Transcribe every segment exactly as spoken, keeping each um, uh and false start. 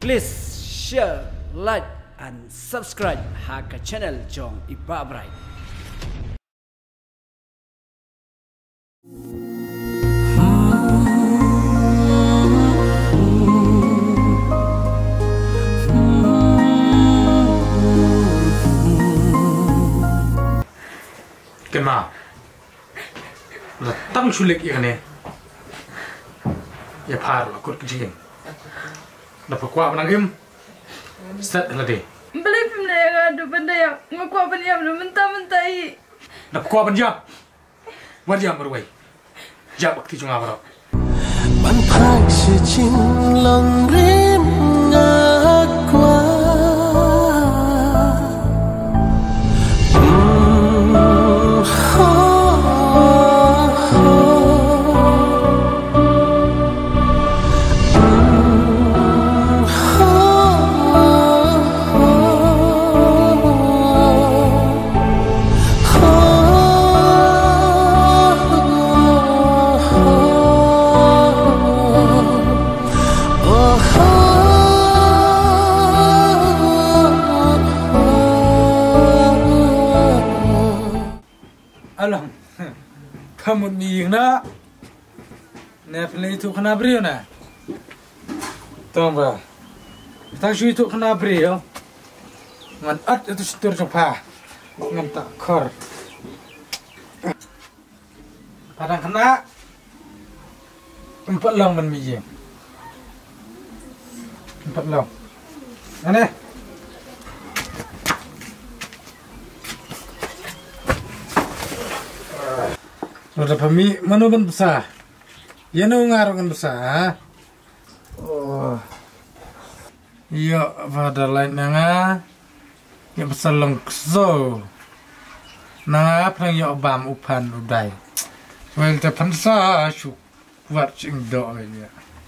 Please share, like, and subscribe Haka channel Jong Ipa Bright. Kenapa? Letang sulit ya nih. Ya par aku kecil. Dapat kuat menang game. Set lah deh. Beli film dia yang ada benda yang ngaku apa dia belum mentah-mentah i. Dapat kuat penjam. Wajah berway. Jap bakti cuma apa? มันพัก是情冷里那挂。 Alam, kamu ni na, ni pelai tu kena beri na. Tahu ba? Tak sui tu kena beri yo. Ngan at itu setur jumpa, ngan tak kor. Kadang kena empat long man miji. Empat long. Ane. Sudah pemi mana kan besar, ya nu ngaruh kan besar. Oh, iya pada lain nanga, ya besar longso, nanga pernah ya obam upan udai, well tepan sa shuk buat cingdo ini.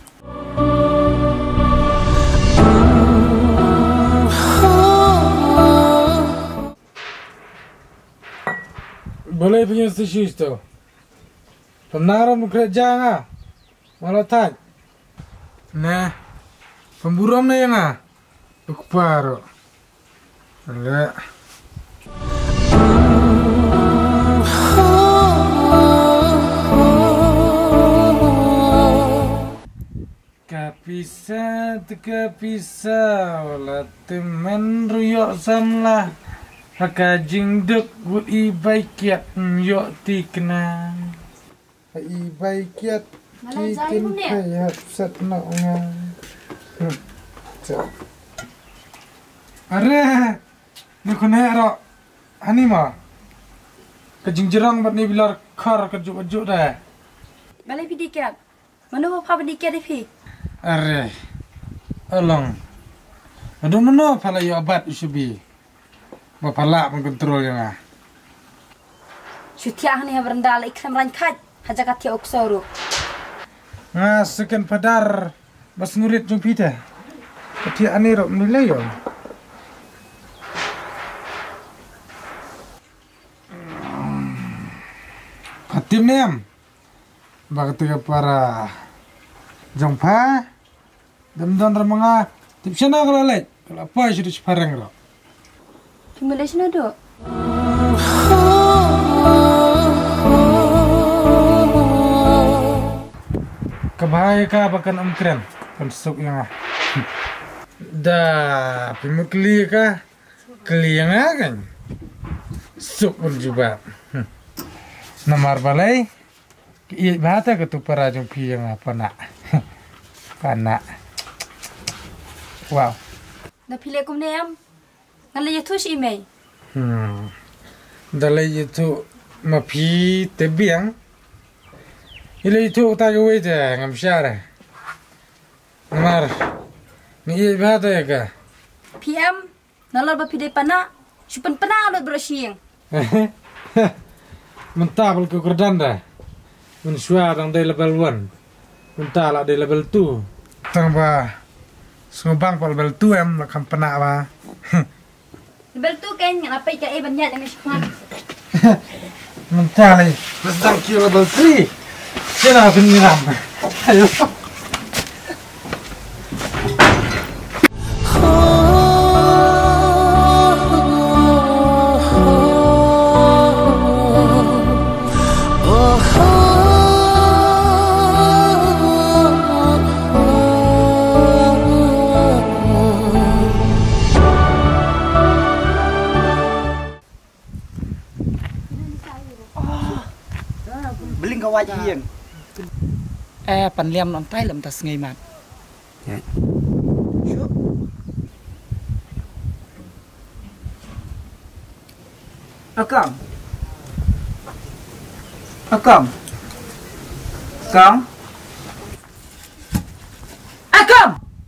Boleh punya sisi itu. Penaruh kerja nga, malah tak. Nah, pemburuan na yang ah, ukparo. Enggak. Kapisa, kapisa, wala teman ruyok samlah. Haka jingduk gut ibai kiat myok tikna. Ibai kiat kikin kayak set nak ngang. Are, ni kena ero, ani mah. Kejingjerang buat ni bilar kar kejuk-kejuk dah. Balik pergi dikat. Mana apa pergi dikat ni? Are, along. Aduh mana pala yo abad usubi. Bapala mengkontrol yang ah. Syutiah ni berendal ikram rangkat. Haja kati oksoro. Nga sekian padar bas ngurit jung pita. Kati aniro menilai yo. Hatim nem. Bakti para jongpa. Damdan ramanga tipsana kalau lek. Kalau apa sudah separang ro. Di Malaysia ada. Kabahaya ka bakan umkren pensuk yang ah. Dah pimukli ka kli yang ah kan. Suk pun juga. Namar balai i bahata ke tu para jumpi yang apa nak. Pana. Wow. Dah pilih kum ni am. Ngalai tu si email. Hmm. Dalai itu mapi tebiang. Ila itu tak kau itu ngam syarah. Namar, ni ia bahasa ya ka? P M, nalar ba pidai pana, supan pana alot bersiang. Mentah bal kekerdan dah. Mensuar dang dari level one, mentah lah dari level two. Tambah, sengobang pal level two em nak kampana ba. Level two kan apa ikan eh banyak yang sekolah. Mentah lagi, sedang kira level three. Sila penyiram. Ayo. wajah yang. Eh, panliam nontai lem tas ngai mat. Syuk. Akang. Akang. Kang. Akang.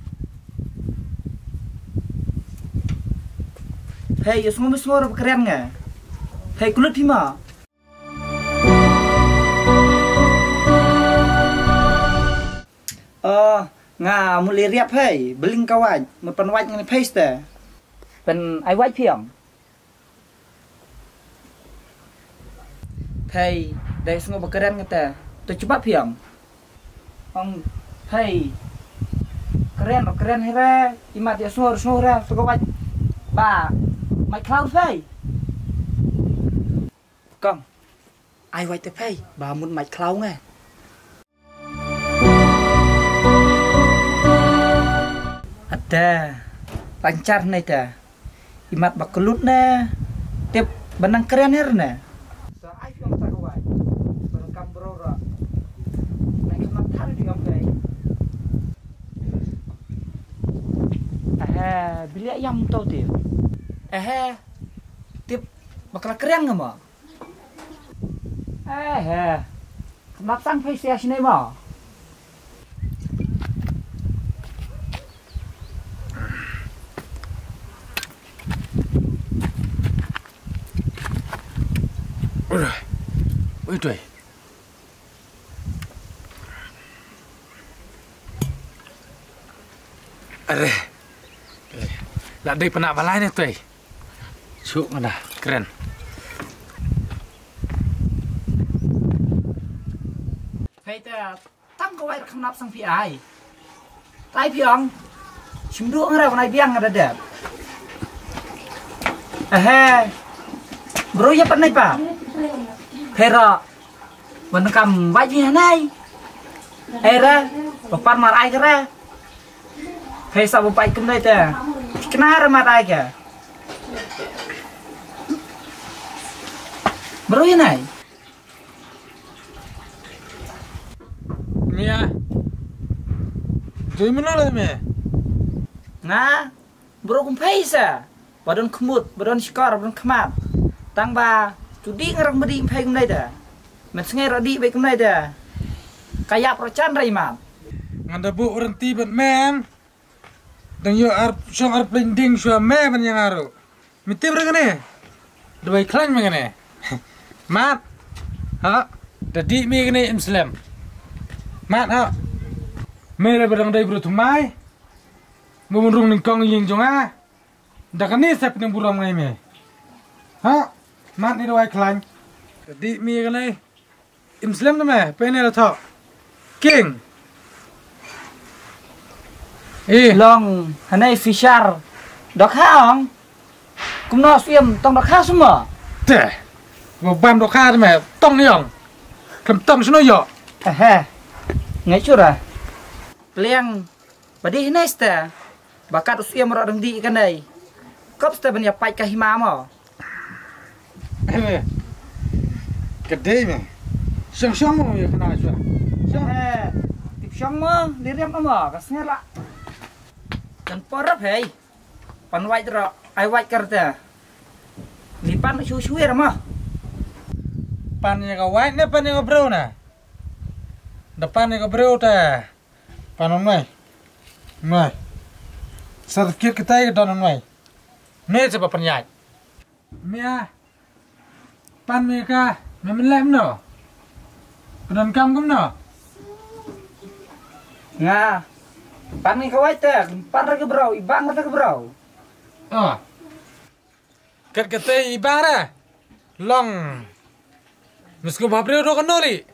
Hei, yo semua semua keren nggak? Hei, kulit bima. Oh, ngà mulai riap hei, beling kawan, mepan wajah ngani paste, pen ai wajah piang. Hei, dari semua berkeren kata, tu coba piang. Ong, hei, keren, keren hera, imat ya semua semua hera, suka wajah, ba, my cloud hei. Kong, ai wajah hei, ba mun my cloud nge. Ada lancar nih dah imat bakelut na tiap benang keren her na so ai yang tak kuat berengkam berora naik kemat hari di kampai eh beli ayam tau tiap eh tiap bakal keren nggak mau eh kemat sang face ya sini mau Udah, udah. Ada, lah dari penak balai ni tuai. Cuk mana, keren. Hei ta, tang kau air kenap sang pi ai. Tai piang, cimdu ngira kau naik biang ada deh. Eh, bro ya pernah pak? Hera, menekam wajah nai. Hera, bapak marai kera. Hei sabu pai kemana itu? Kenapa marai ke? Bro ya nai. Mia, jadi mana lah me? Nah, bro kumpai sa. Badan kemut, badan skor, badan kemat. Tang ba. Tudi ngarang beri pay kumlay da. Mensengai rodi pay kumlay da. Kaya procan raiman. Nganda bu orang tibat mem. Dan yo ar song ar blending sua mem yang aru. Miti beragane. Dua iklan mengane. Mat. Ha. Dadi mi gane Muslim. Mat ha. Mere berang dai bro tumai. Ngumunrung ning kong ying jonga. Dakani sap ning buram ngai me. Ha. Mat ni doai klan. Jadi mi kan ni. Muslim tu meh, penel thok. King. Eh, Long, hanai fishar. Dok haong. Kumno swim tong dok ha semua. teh. Mo bam dok ha tu meh, tong ni yong. Kem tong seno yo. Eh, ngai curah. Peliang, badi hanai sta. Bakat swim ro deng di kan dai. Kop sta banya pai ka hima mo. Eh, gede me. Siang siang mo ya kena aja. Eh, tip siang mo, liriam mo, kasnya lah. Dan porap hei. Pan white ro, ai white kerja. Lipan susu ya mah. Pan yang kau white ni pan yang kau brown na. Depan yang kau brown ta. Pan mai. Mai. Sedikit kita itu don mai. Ni sebab penyai. Mia. Pan mereka memelem no. Pedan kam kum no. Nga. Pan ni kawai ta, pan ra ke bro, ibang ra ke bro. Oh. Kat kata ibara. Long. Mesko babre ro kanoli.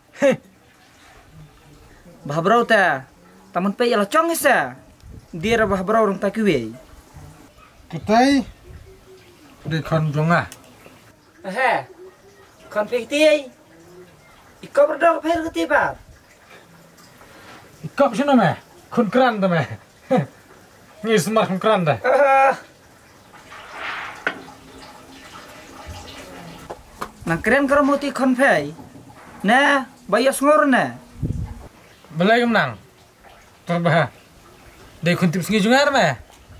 Bah bro ta. Taman pe yala chong isa. Dia ra bah bro rong ta kuwe. Katai. De kon jonga. Eh. Kon pe ti. Iko berdor pe ke ti ba. Ikop sino me. Kun kran ta me. Ni smart kun kran ta. Nang keren karo moti kon pe. Nah, bayas ngorna. Belai menang. Terbah. Dari kuntip sengi jungar mah.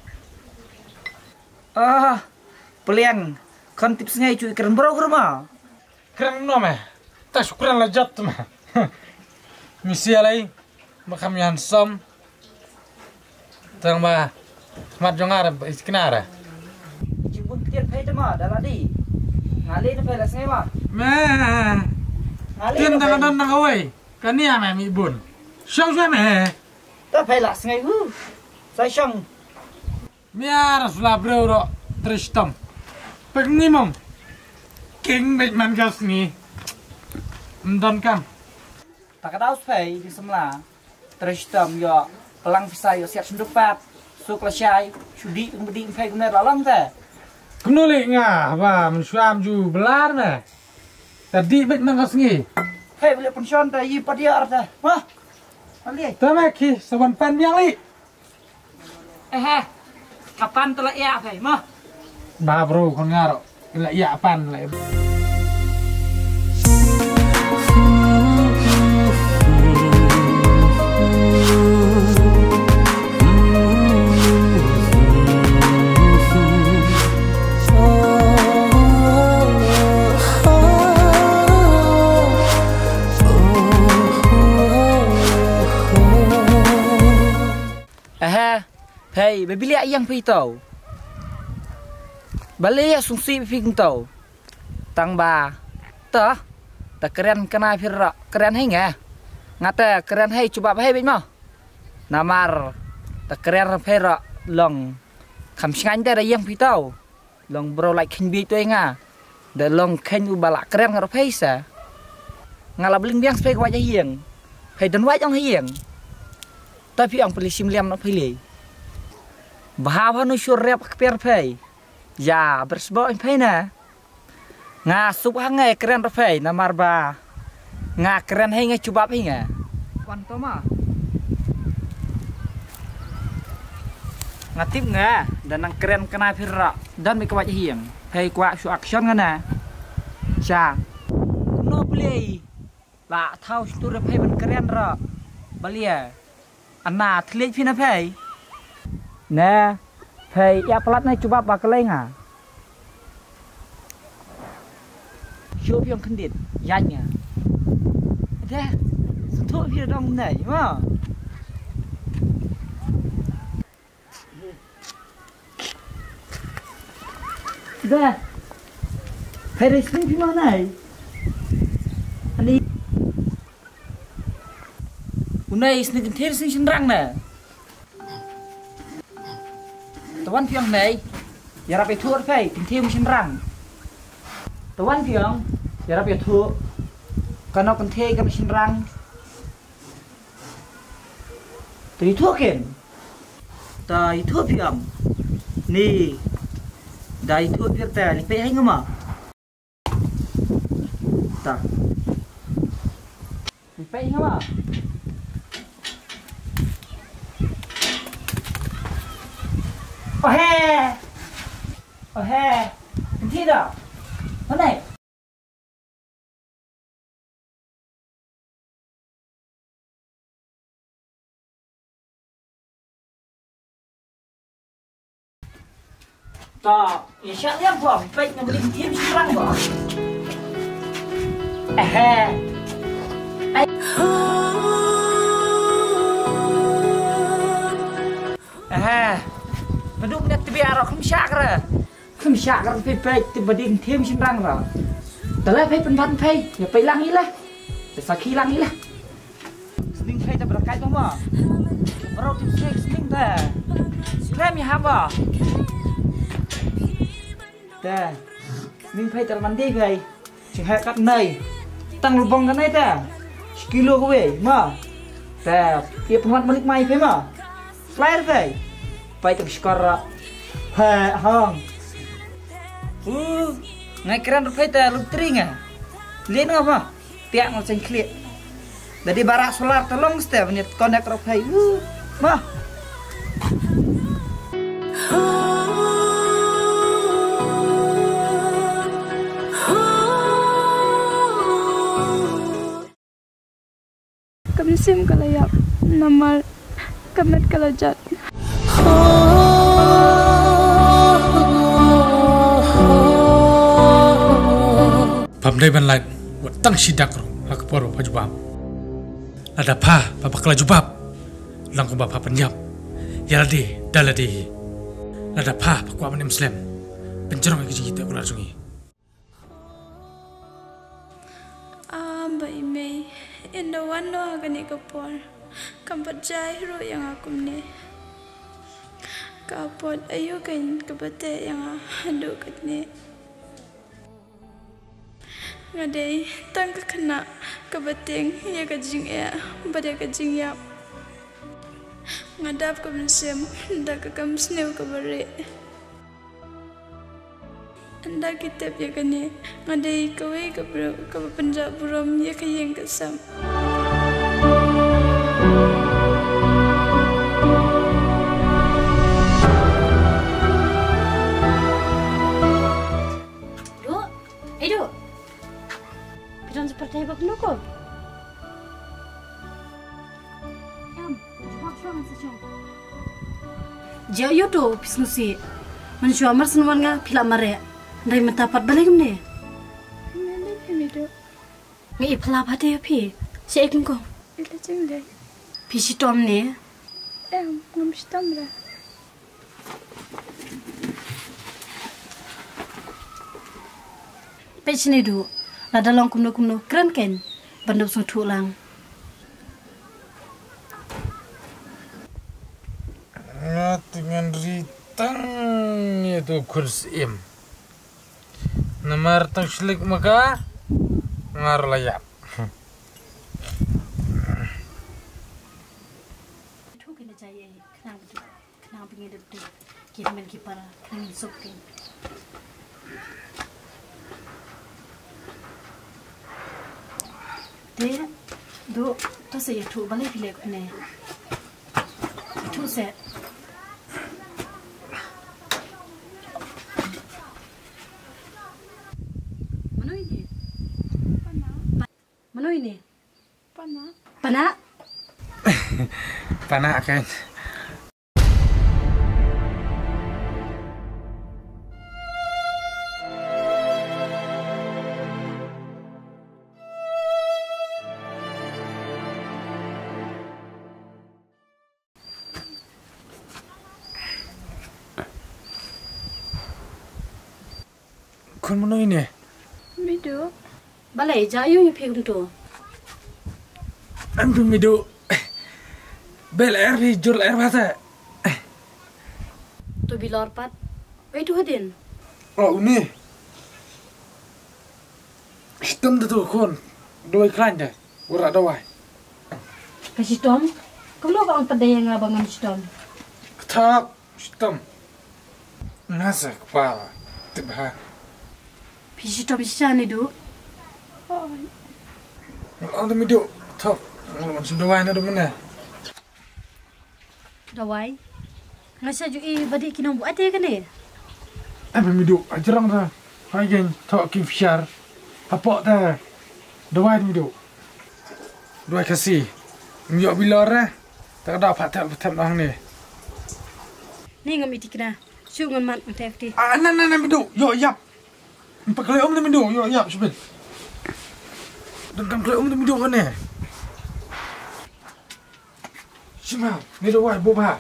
Ah, peliang kontip sengai cuy keren bro kerma. Keren no mah. Tak syukuran lejat mah. Misi alai. Makam handsome. Tang bah. Mat jungar iskinara. Jimbun tiar pay mah daladi. Ngali na pay la sengai mah. Meh. Tin tangan dan nang away. Kania mah mi bun. Syong syong meh. Ta pay la sengai hu. Sai syong. Miar sulah bro tristom. Pengimom. King bej man gas ni. Mdon kam. Tak tahu pay di semla. Tristam yo pelang bisa yo siap sendupat. Suk la syai, sudi bedi pay guna lalang ta. Kenuli ngah ba mensuam ju belar meh. Tadi bej man gas ni. Pay boleh pension ta yi padia arta. Mah. Ali. Tamaki saban pan biang li. Eh eh. Kapan telah ya pay mah. Ba bro kon ngaro. La ya pan la. Eh, hey, bebili ayang pi tau. Balik ya sungsi pi tau. Tang ba, ta, ta keren kena firra, keren hinga. Ngata keren hey coba hey bej mah. Namar, ta keren firra long. Kam singan da ayang pi tau. Long bro like kin bi tu nga. Da long kin u balak keren ngaro paisa. Ngala beling biang spek wajah hiang. Hey dan wajah hiang. Tapi ang polisi meliam nak pilih. Bahawa nu syurep keper pay. Ya bersebab pay na. Nga sup hangai keren pay namar ba. Nga keren hai nga cubap hinga. Kwanto ma. Ngatip nga dan ang keren kena firra dan mi kwaj hiang. Pay kwa su action ngana. Cha. No pilih. La thau stur pay ben keren ra. Balia. Anna thlik phi na phai nè phai ya plat này chụp ba cái lên à chụp yang kendit nhanh à thế thôi phi đông này mà thế phai đấy sinh phi mà này anh đi Unai sini kentir sini senrang na. Tuan piang nei, ya rapi tuar pay kentir senrang. Tuan piang, ya rapi tuar, karena kentir kan senrang. Tapi tuar ken, tapi tuar piang, ni, dari tuar piang ta lipat hai ngama. Ta, lipat ngama. Oh he, oh he, tidak, mana? Tak, ya siapa yang buang? Baik ngambil dia serang buang. Eh he, eh he. Penduk net tibi arok kem syak ra. Kem syak ra pe pe tiba ding thêm sin rang ra. Ta la pe pen pan pe, ya pe lang ilah. Ta sa khi lang ilah. Sning pe ta berakai to ma. Bro tim sek sning ta. Krem ya haba. Ta. Sning pe ta mandi gai. Ching ha kat nai. Tang lubong kan nai ta. Kilo ko we ma. Ta, kia pengat malik mai pe ma. Flyer pe. Pai tak skara ha hang uh ngai keren rupai ta lutringa lien apa tiak ngol sing klik dari barak solar tolong step ni konek rupai uh mah Namar kamet kalajat. Pamdai ban lain buat tang sidak ro hak por pa jubab. Ada pa papa kala jubab. Lang ko bapa penyap. Ya ladi daladi. Ada pa pa kwa Muslim. Pencerong ke kita ular sungi. Ah, Mbak Ime, inda wano agani kapor. Kampat jahiro yang aku ne. Kapot ayo kan kabate yang ando katne. Ngadai tangka kena kabateng ya kajing ya pada kajing ya. Ngadap ka mensem nda ka kam snew ka bare. Anda kitab ya kane ngadai kawe ka bro ka penjab buram ya kayeng kasam. Duk, eh duk. Pidan seperti apa kena kau? Em, cuba cuba macam. Jauh yo tu pisnusi. Manusia amar senuan nga pila mare. Dari mentapat balik kemana? Nanda kini do. Ngi pila apa dia pi? Si ekun kau. Ila jengde. Pisi tom ni. Em, ngamstamra. Peci ni du. Nada long kumno kumno keren ken. Bandap sung tulang. Dengan ritang itu kursim. Namar tang slik maka ngar layak. Tu kena jaya kenang betul. Kenang pingin betul. Kita main kipara. Kenang sokin. Dia do tu saya tu balik pilih kene. Tu saya. Mana ini? Pana. Mana ini? Pana. Pana? Panak kan. Kun mana ini? Mido. Balai jayu yang pergi tu. Ambil midu. Bel air bi jur air bahasa. Tu bilor pat. Eh tu hadin. Oh ini. Hitam tu kun. Dua iklan dah. Urat dawai. Kasih tom. Kalau kau pada yang abangan tom. Tak. Hitam. Nasa kepala. Tibah. Pisi tom sisa ni du. Oh, Ada midu. Tak. Orang sudah dawai na mana? Dawai. Ngasa ju i badi kinong buat dia kan ni. Ambil midu. Ajarang dah. Hai geng. Tak kim fiar. Apa dah? Dawai midu. Dua kasih. Ngiok bilar eh. Tak ada apa tak betul orang ni. Ni ngam iti kena. Su ngam mat ng T F T. Ah, nan nan midu. Yo yap. Empat kali om tu midu. Yo yap sebel. Dan kali om tu midu kan ni. Cuma, ni dawai boba.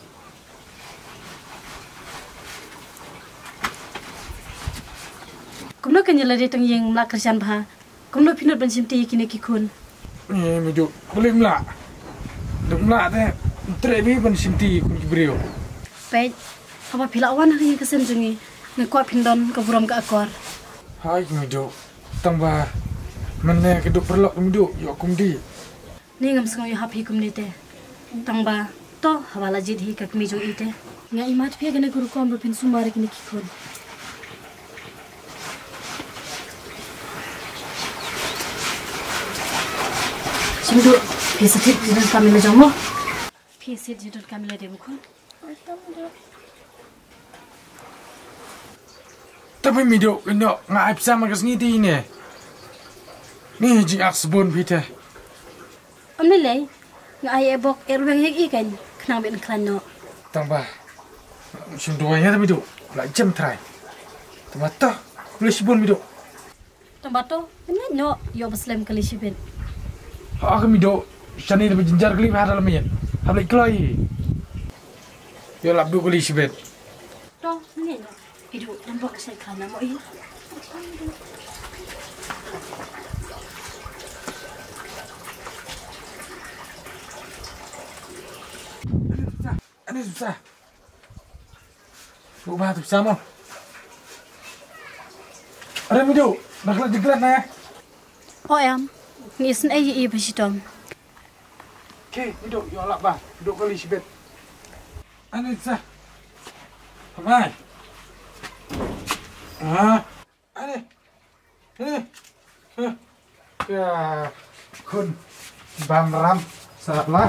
Kumno kan jela dia tong yang melak kerjaan bah. Kumno pinut ban simti kini kikun. Ni midu. Boleh melak. Dah melak dah. Trebi pun simti kun kibrio. Baik. Apa pila awan hari yang kesen jungi. Ngekuat pindon ke buram ke akor. Hai midu. Tambah mana keduk perlok midu. Yo kumdi. Ni ngam sengau yo hapi kum ni te. Tangba to hawala jid hi kak mi jo ite. Nga imat pia gana guru ko amro pin sumare kini kikun. Simdu pia satit jidan kamila jomo. Pia sit jidan kamila de mukun. Tapi midu kena ngai psa magas ni ti ni. Ni jing aksbon pita. Amni lei ngai ebok erweng hik ikan kenang ben klano. Tambah. Sunduanya tapi tu. Lah jam try. Tambah tu. Boleh sibun bidu. Tambah tu, ini no yo beslem kali sibin. Aku bidu. Shani lebih jenjar kali pada lamanya. Habis kelai. Yo labdu kali sibin. Tu, ini no. Bidu nampak saya klana mo i. Ini susah. Lupa tu sama. Ada video, nak lagi jelas na. Oh em, ngisen ai i besitom. Okay, video yo lak ba. Video kali sibet. Ini susah. Kamai. Ah, ini. Ini. Ya, kun bam ram salah.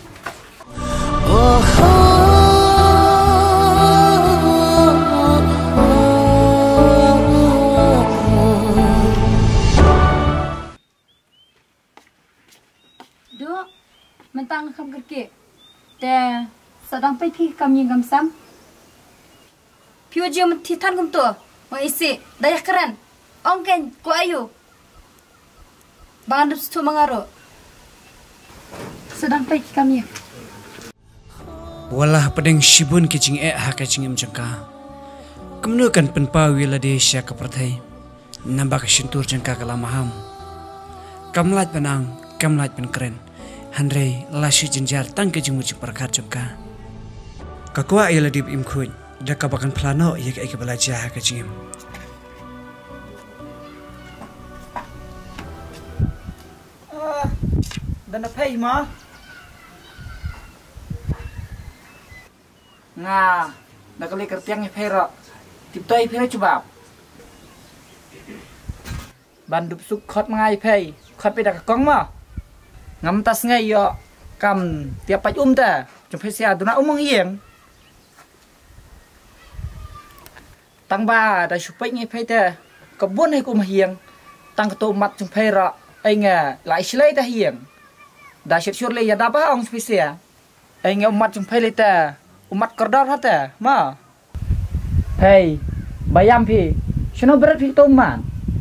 Duk, mentang kam kerke. Te sedang pergi kami ngam sam. Piu je mentitan kum tu. Mau isi daya keren. Ongken ku ayu. Bangan tu mengaruh. Sedang pergi kami. Walah pedeng shibun kicing e ha kicing em jengka. Kemenukan penpa wila de sya kaperthai. Nambah kesentur jengka kalamaham. Kamlat penang, kamlat pen keren. Handrei lasi jenjar tang kicing mucik perkat jengka. Kakwa ila dib im khuj. Daka bakan plano ia ke ke belajar ha kicing em. Dan apa mah? Nga, dah kali kertiang ni perak, tiptai perak cuba. Bandup suk khot mengai pei, khot pe dak kong mah. Ngam tas ngai yo, kam tiap pai um ta, jom pe sia duna umang hieng. Tang ba dah supai ngai pei ta, kebun hai ku mah hieng. Tang ketu mat jom perak, ai nga lai silai ta hieng. Dah syur le ya dah ba ong spesial. Ai nga umat jom pei le ta. Umat kerdar hata, ma. Hey, bayam pi, sino berat pi toman.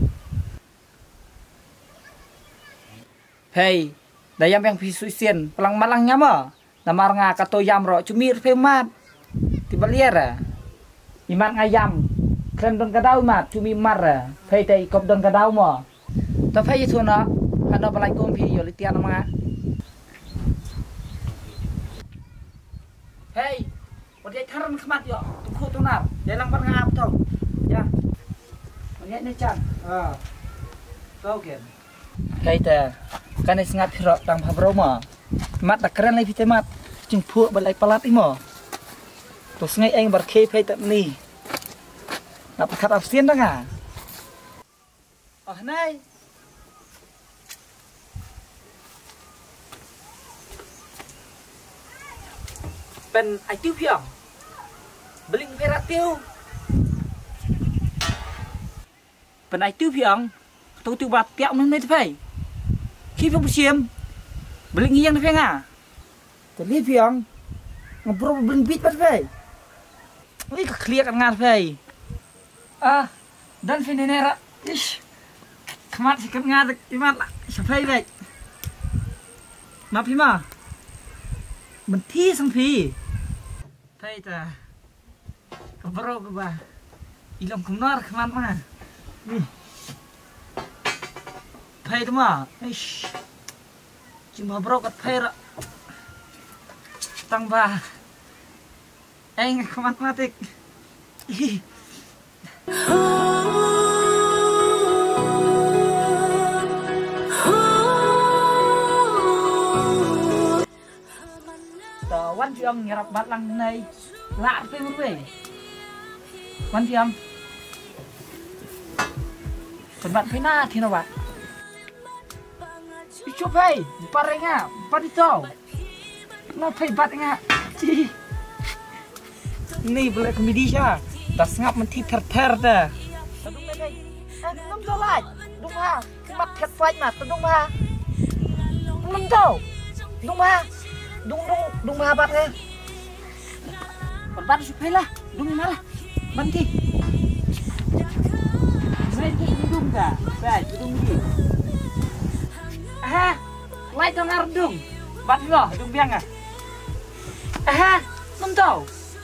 Hey, dayam yang pi suisien, pelang malangnya ma. Namar nga kato yam ro, cumir pi mat. Tiba liara. Imat ngayam, keren don kadau mat, cumi mar. Hey tay kop don kadau ma. Ta hey itu na, handa balai kom pi yo litian ma. Hey. Dia taran kemat yo, tuku tunar. Dia lang par ngap tong. Ya. Melihat ni chan. Ah. Kau kan. Kaita. Kan is ngap hiro tang pabroma. Mat tak keren lai pitemat. Jumpu balai palat imo. Terus ngai eng bar ke pai tak ni. Nak pakat absien dah ah. Oh nai. Ben ai tiu piang. Beling perak tiu. Penai tiu piang. Tu tu bat tiap mun ni tai. Khi phong xiêm. Beling hiang tai nga. Tu li piang. Ngobro beling bit bat tai. Ui ka clear kan ngar tai. Ah, dan finenera. Ish. Kemat sikit ngar imat lah. Sapai baik. Ma pi ma. Menti sang pi. Tai ta. Bro ke bah, ilam kumnar keman mana? Nih, pai tu mah, ish, cuma bro kat pai rak, tang bah, eng keman matik, ih. Tawan siang nyerap batlang nai, lak pe murwe. Wan tiam. Tempat pina thina ba. Ichu pai, parenga, padito. No pai batnga. Ni boleh komedi sya. Tas ngap menti ter-ter dah. Tadung lagi. Eh, nom dolat. Dung ha. Mat thet pai mat tadung ha. Nom tau. Dung ma. Dung dung dung ma bat nghe. Còn bắt chụp hay là dung mà là. Bắn đi. Mấy cái dung cả. Vậy dung gì? Ah, lại tao ngar dung. Bắt lo dung biang à. Ah, không tahu.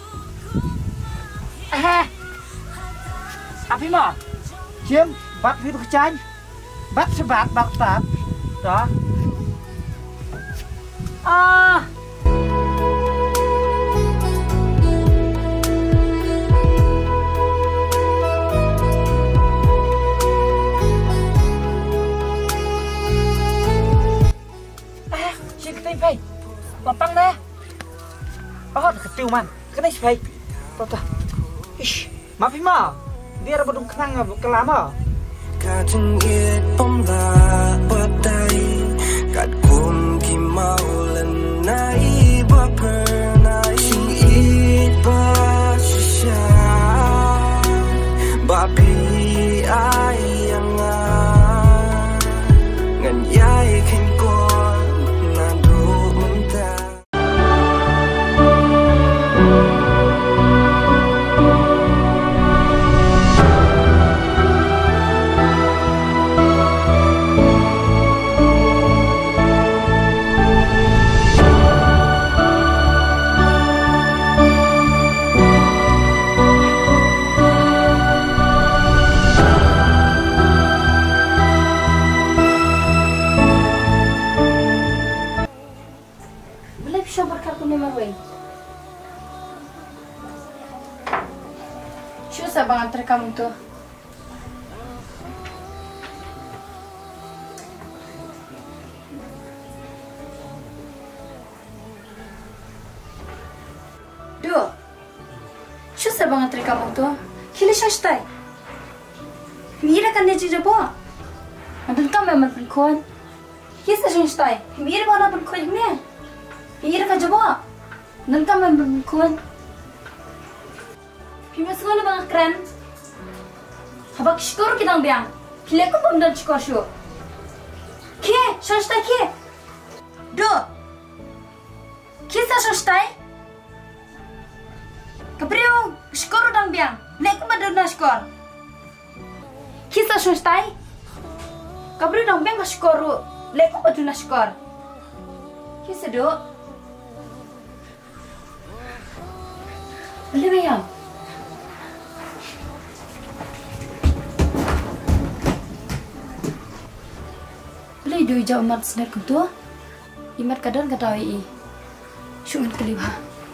Ah. Apa mà? Chiếm bắt video kecil. Bắt sebat bắt tap. Đó. Ah. Phải lapang deh. Oh, kecil man. Kena sih. Tuh tuh. Ish, maaf ma. Dia bedung kenang kelama. Kadang it pomla batai. Kad kum ki mau lenai ba pernai. Sing it ba shisha. Babi ayang ngan yai ken ko. Susah banget antar kamu tuh. Duh, susah banget antar kamu tuh. Kili syastai. Mira kan dia jadi apa? Nanti kamu yang berpikir. Kisah syastai. Mira mana berpikir ni? Mira kan jawab. Nanti kamu yang berpikir. Pima semua ni bang keren. Habak syukur kita biang. Pilih aku pun dah syukur syukur. Kie, syastai kie. Do. Kisah syastai. Kepriu syukur udang biang. Lek aku pada dah syukur. Kisah syastai. Kepriu udang biang syukur. Lek aku pada dah syukur. Kisah do. Boleh bayang. Boleh doi jauh mat senar kutu, imat kadang kata I, syukur kelima.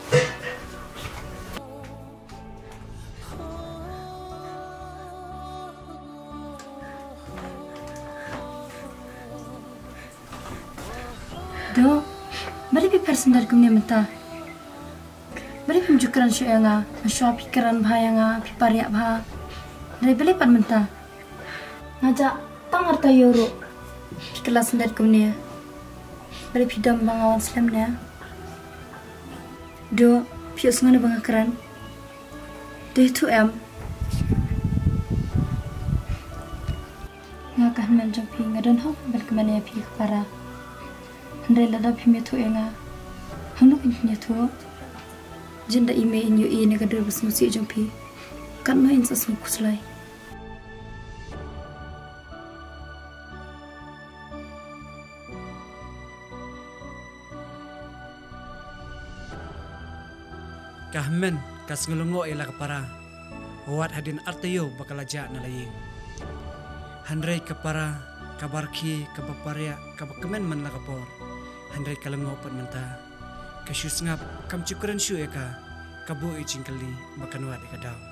Do, mari pi person dari kumnya mentah. Mari pi menjukaran syukur nga, mensyukur pikiran bahaya nga, pi pariak bah. Dari beli pan mentah. Ngajak tangar tayoru. Kelas dari kumnya, dari pidam bangawan selamnya. Do, pius ngana bangakaran. Deh tu em. Ngakah menjang pi ngadan hok berkemana pi para. Handai lada pi metu enga. Hanuk punya tu. Jenda ime inyo i negadur besmusi jang pi. Kan no insa semua kuslai. Kahmen kas ngelungo ila kapara. Wat hadin artayo bakalaja na laying. Handray kapara kabarki kabaparya kabakemen man lakapor. Handray kalango pan menta. Kasyusngap kam cukuran syu eka kabu icingkali makanwat eka daw.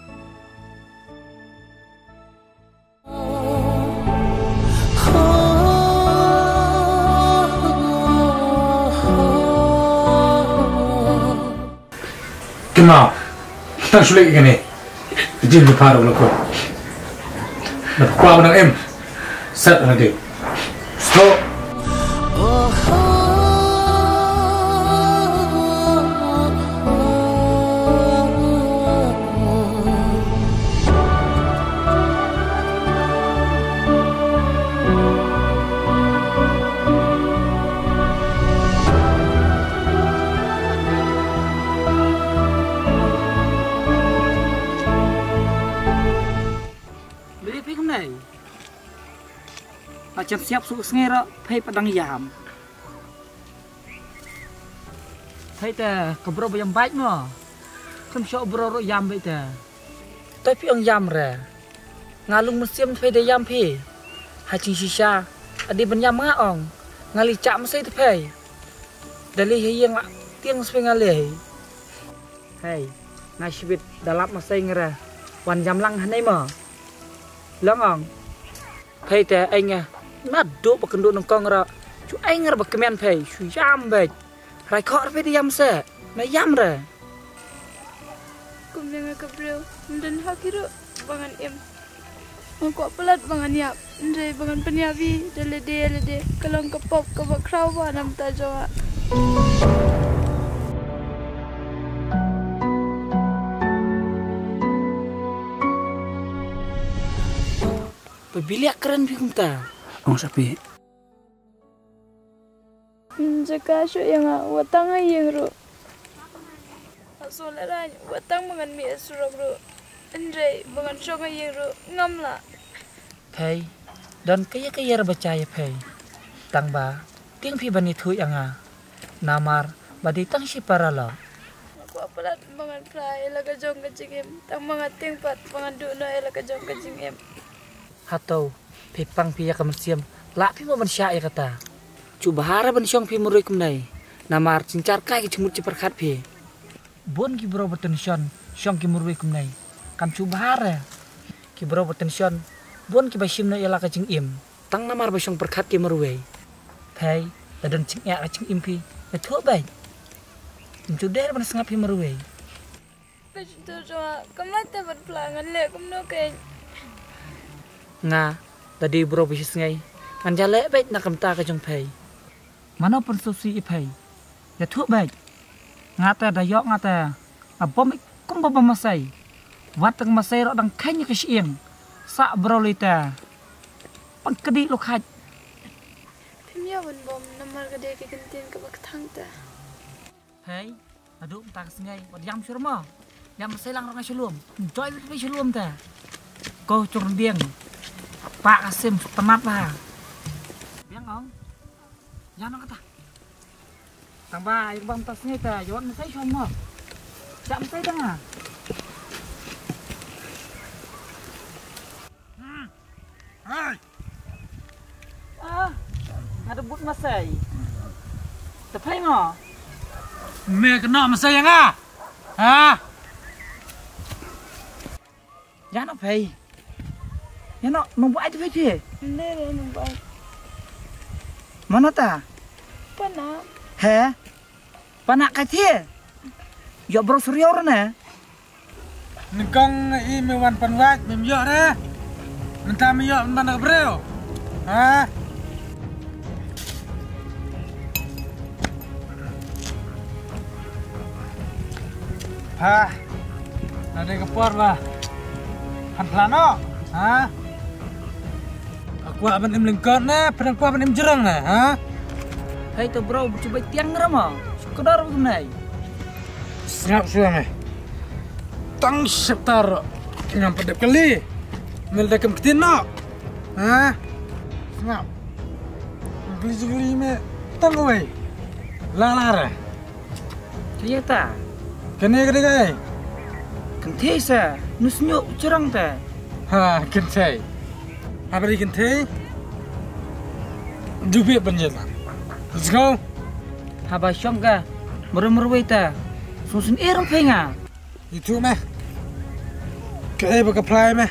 Kemau, tak sulit gini. Jin berparu laku. Nak kuah menang em. Set nanti. Stop. macam siap suku sengera pay padang yam. Pay ta kebro yang baik mo. Kan syok bro yam baik ta. Tapi ang yam re. Ngalung musim pay de yam pay. Hacing sisa adi ben yam ngaong. Ngali cak mesai tu pay. Dali yang tiang sepengale. Hey, ngasibit dalap mesai ngera. Wan jam lang hanai mo. Langong. Pay ta anh nado pakenduk nongkong ra. Chu anh ra bakemen pay. Chu yam baik. Rai kok pay de yam se. Na yam re. Kum dengar kebreu. Dan hakiru bangan em. Mangkok pelat bangan yap. Ndai bangan penyabi. Delede lede. Kalong kepop kebak krawa nam tajawa. Pabiliak keren bikum ta. Ong sapi. Jaka syu yang watang ayeng ru. Asolaran watang bangan mi asurok ru. Ndai bangan syong ayeng ru ngam la. Pay dan kaya kaya percaya pay. Tang ba tiang pi bani thu yang a. Namar badi tang si para lo. Aku apalat bangan prai la ka jong ka jingem. Tang mga tingpat bangan du no la ka jong ka jingem. Hatau pipang pia kamersiam la pi mo mansya ya kata. Cuba hara ban syong pi murui kumnai. Namar cincar kai ki cumut ciperkat pi. Bon ki bro bertension syong ki murui kumnai. Kam cuba hara. Ki bro bertension bon ki basim na yala ka jing im. Tang namar ba syong perkat ki murui. Pay dadan cing ya ka jing im pi. Ya thu bai. Intu der ban sengap pi murui. Pajuntur jwa kamata ban pelangan le kumno kai. Nga tadi bro bisis ngai man jale baik nak kamta ka jong pay mana pun susi i pay ya thu baik ngata da yok ngata abom kum ba masai watang masai ro dang khanya ka sieng sa bro lita pang kedi lo khat Pimya wan bom namar ka de ki kentin ka bak thang ta. Hey adu ta ka ngai wat yam surma yam masai lang ro ka shalom joy wi shalom ta ko chung dieng Pak Kasim penat lah. Biang ong. Jangan kata. Tambah yang bang tasnya itu, jangan mesai sama. Tak mesai dah. Hmm. Hai. Ah, ada but mesai. Tepai mo. Me kena mesai yang ah. Ha? Jangan apa? Ya no, nombor itu aja. Ne ne nombor. Mana ta? Pana. He? Pana katie? Ya bro surya orangnya. Ningkong i me wan panwat me yo re. Nenta me yo mana breo. Ha? Ha. Ada kepor ba. Han plano. Ha? Aku aban im lengkot na, pedang ku aban im jerang na, ha? Hai tu bro, coba tiang rama. Sekedar begini. Siap suami. Tang setar ngam pedep kali. Mel dekam ketino. Ha? Siap. Beli jeli me tang oi. Lalara. Saya ta. Kene gede gai. Kentih sa, nusnyuk cerang ta. Ha, kentei. Apa di kentei? Dubi banjela. Let's go. Haba syong ka. Meru-meru ta. Susun erong penga. Itu meh. Kaya baka apply meh.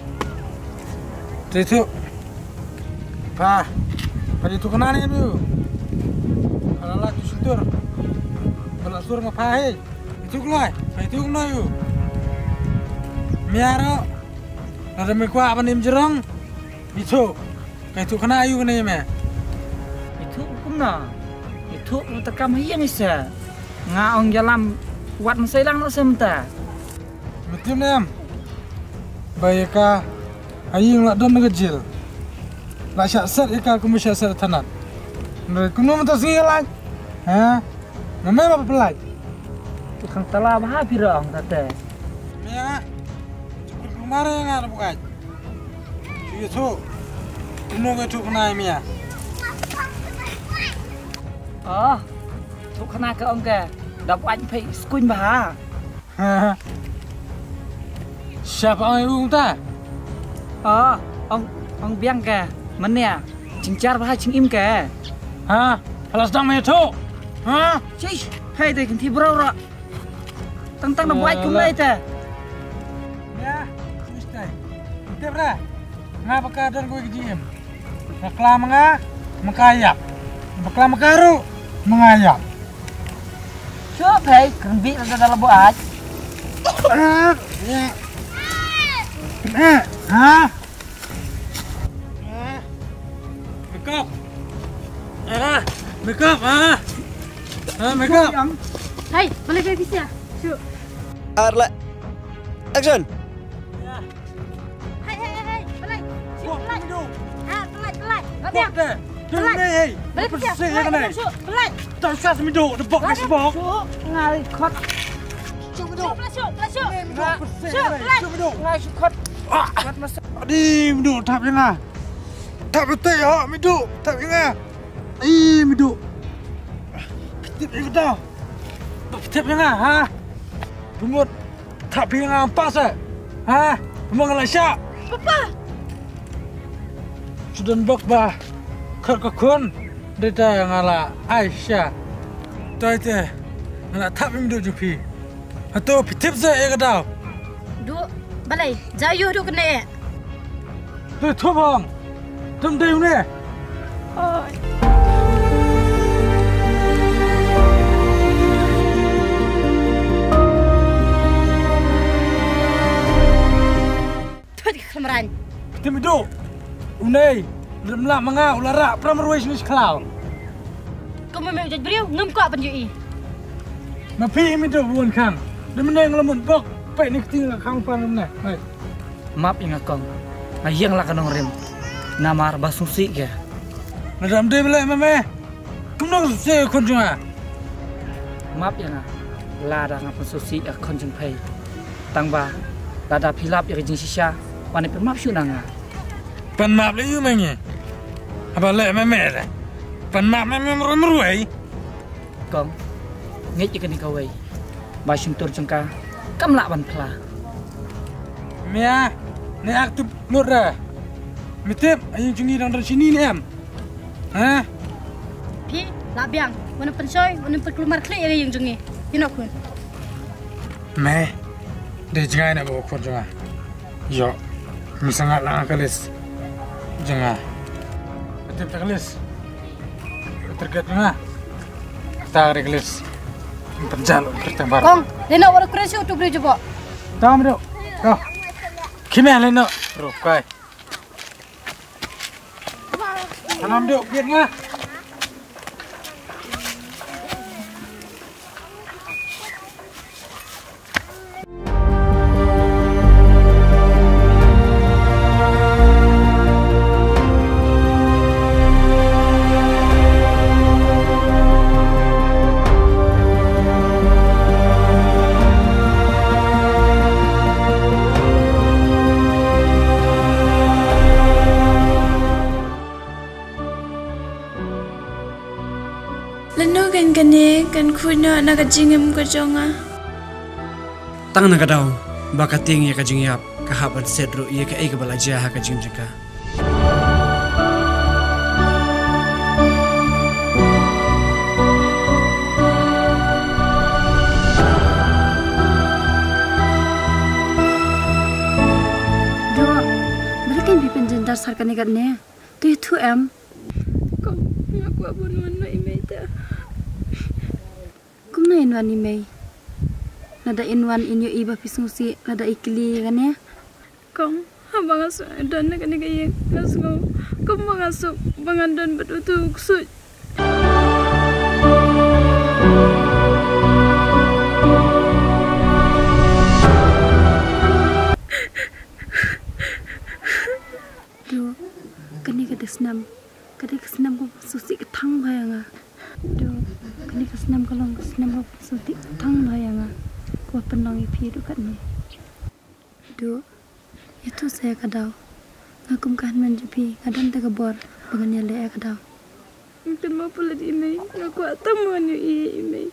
Itu. Pa. Pa itu kena ni tu. Kalau lah tu suntur. Kalau sur ngapai. Itu keluar. Pa itu kena you. Miaro. Ada mekwa apa nim jerong. Itu. Kayak itu kena you kena meh. Itu kumna. Itu mutakam hiang isa. Ngaong jalam wat masailang no semta. Betul nem. Bayaka aying lak don ngejil. Lak syak set ika kumu syak set tanat. Mereka kuno mentas ngilang. Ha? Namanya apa pelaj? Tukang telah mahapi rong tate. Ya. Cukup kemarin yang ada bukan. Itu. Nung itu kena Mia. Oh, thuộc khana ke ông kìa, đọc anh phải squin bà. Siapa orang ibu ta? Oh, ông ông biang kìa, mana ya? Cingcar bah cing im kìa. Ha? Kalau sedang main tu? Ha? Cih, hai teh ganti bro ro. Tentang đọc anh cũng đây teh. Ya, mesti. Kita berah. Ngapa keadaan gue kejiem? Bakla menga, mengayap. Bakla mekaru, mengayap. Chưa thấy, cần bị là dalam bộ aj. Ah, ya. Eh, ha? Make up. Eh, make up, ha? Ha, make up. Hai, balik ke bisa. Syuk. Arla. Action. Hai, hai, hai, balik. Syuk, balik. Ha, balik, balik. Buat Balik. deh. Jangan deh. Balik ke Bersih ya kan? Syuk, balik. Tak usah semiduk, debak ni sebab. Syuk, ngai khot, Syuk, balik, syuk, balik, syuk. Bersih Syuk, ya, balik. semiduk. ngai khot. Ah, Khot mas. Adi, miduk tap jangan. Tap betul ya, miduk. Tap jangan. Ih, miduk. Tip ni betul. Tip jangan, ha? Pemut. Tap jangan apa sah? Ha? Pemut ngelak syak. Papa. Sudah bok bah. Kau kekun. Dia ngelak Aisyah. Tahu itu. Ngelak tap miduk jupi. Atau tip saya ke tahu. Du, balik. Jauh du kena. Tu tu bang. Tum tum ni. Ôi. Thôi kemaran. Kita miduk. Unai. Lemlak mengau larak pramerwai sini sekelau. Kau memang jadi beriu, ngam kau apa jadi? Mapi miduk bukan kang. Dia meneng lemut bok. Pai ni ketinggal kang pan mana. Baik. Maaf ingat kong, ayang lah kanong rim. Nama arbah susi ke. Nadam dia belai mame. Kumnong saya kunjungan. Maaf yang ah, lada ngapa susi ak konjung pay. Tangba, lada pilap yang jing sisya, wani pemap syunanga. Pan map le you mengi. Apa le mame dah. Pan map mame merwai. Kong, ngej ikan ikawai. Basyum tur jengka, kam lak ban pla. Mia, ni aktif lut dah. Mitip, ayo jungi dang dari sini ni am. Ha? Pi, labiang. Mana pensoy, mana perkelumar klik yang jungi. Tino kun. Me, dia jangan nak bawa kunjungan. Yo, misalnya lang kalis. Jangan. Mitip tak kalis. Terkait mana? Tak kalis. Berjalan bertembar. Kong, lena warak kurasi untuk beri coba. Tahu miduk. Kau. Kimeh leno. Rukai. Tanam duk biar ngah. Leno kan kene kan kuno nak jingem ko jonga. Tang na kadaw, baka ting ya kajing yap, kahaban sedro iya ka ay kabalaja ha kajing jika. Do, berikan pipen jendar sarkan ikat ne. Tu itu em. Kong, aku abon wana imeta. Kumna inwan ni may. Nada inwan inyo iba pisngusi, nada ikili kan ya. Kong, habang aso dan nak ni kaya kasgo. Kong mangasok bangandan betutuk suj. Do, kani kada senam. Kada kesenam ko susi ketang bayanga. Do, kani kesenam kalong kesenam ko susi ketang bayanga. Ko penang ipi do kat ni. Do, itu saya kadau. ngakum kan menjupi kadang tak kebor bangannya le kadang. Mungkin mau pulang ini, ngaku atam mana ini.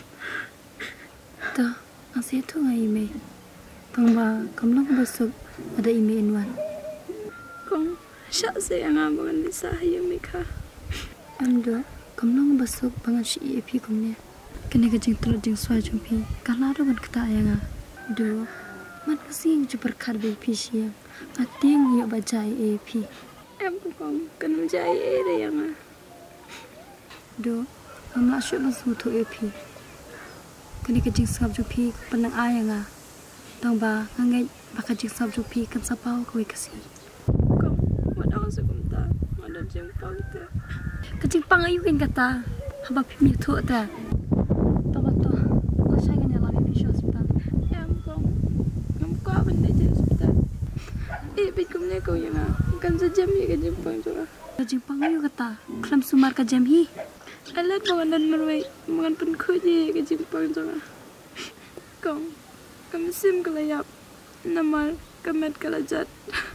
Ta asyik tu ngai ime. Tangba kamlang besok ada ime inwan. Kong syak sayang abangan Lisa yang mereka. Amdo kamlang besok bangan si E P kumnya. Kena kejeng telur jeng suai jumpi. Kalau ada kan kita ayang do. Man kasing jupar karbe P siang. Ating yuk baca E P. Em kong kan menjai ada yang ah. Do amla syuk masuk tu E P. Kena kejeng sab jumpi penang ayang ah. Tangba ngangai bakal jeng sab jumpi kan sapau kowe kasih. Kong wadang sukum ta, wadang jempang ta. Kejeng pang ayu kan kata. Haba pimi tu ta. Tangba tu. Kau sayang ni lah pimi hospital. Em kong ngam kau benda je hospital. Eh bikumnya kau yang ah. Kan sejam ya ke jempang tu ah. Kejeng pang ayu kata. Kelam sumar ka jam hi. Alat bangan dan merway, bangan pun kuji ke jempang tu ah. Kong kami sim kelayap, namal kemet kelajat.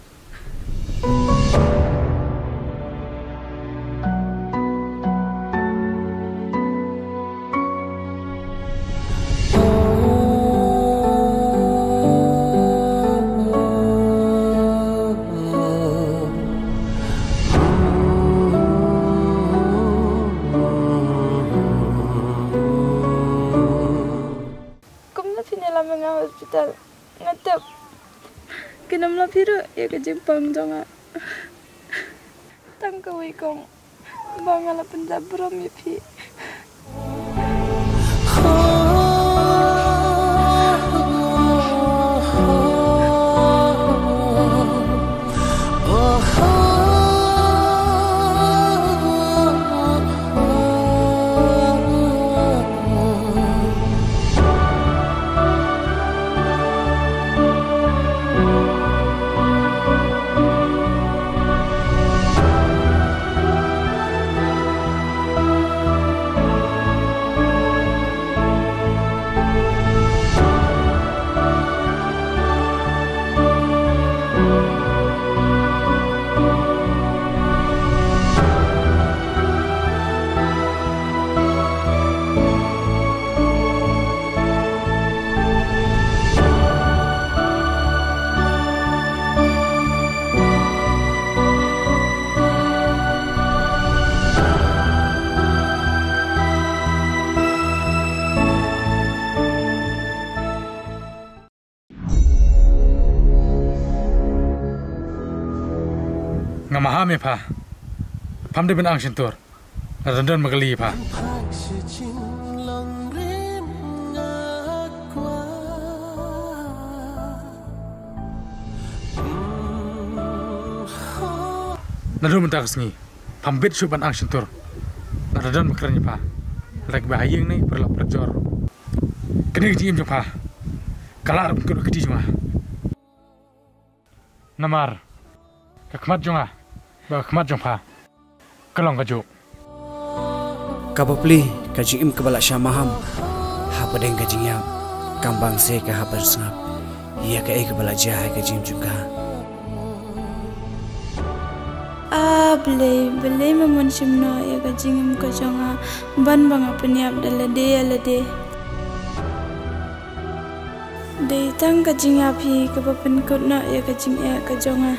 Hospital ngatap kenam la phiru ya ke jempang jonga tang ka wi kong bangala Punjab brom ya phi Ngamahame pa. Pam de ben ang sentur. Randan magali pa. Nadu mentak sengi. Pam bet su ban ang sentur. Randan makarnya pa. Lag bahayeng ni perlap perjor. Kene di im pa. Kalar kudu kedi juma. Namar. Kakmat jonga. Ba khmat jong pha kalong ka jo Kapapli kajing im kabala syamaham ha padeng kajing yam kambang se ka ha bersngap ia ka e kabala jahai kajing juga ah bele bele mamon simno ya kajing im ka jonga ban bang apniap dale de ale de de tang kajing api ka papen kotna ya kajing e ka jonga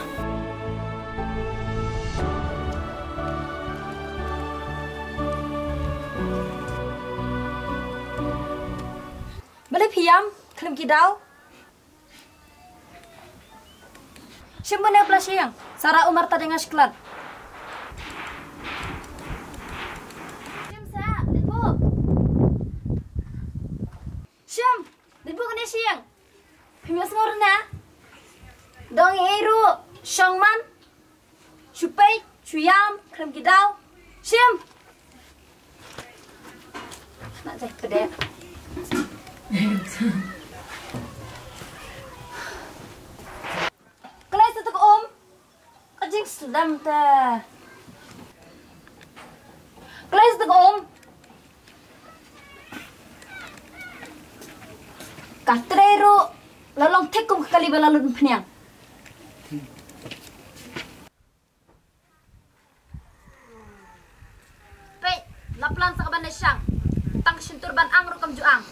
Piam, kelim kidau. Siapa plus yang? Sarah Umar tadi ngasklat. Siam sa, libu. Siam, libu kene siang. Pimas ngorna. Dong eru, shangman. Supai, suyam, kelim kidau. Siam. Nak cek kedai. Kelas itu om, kajing sedang teh. Kelas itu om, katreru lalong tekum kali balalun penyang. bang sentur ban ang rukam juang.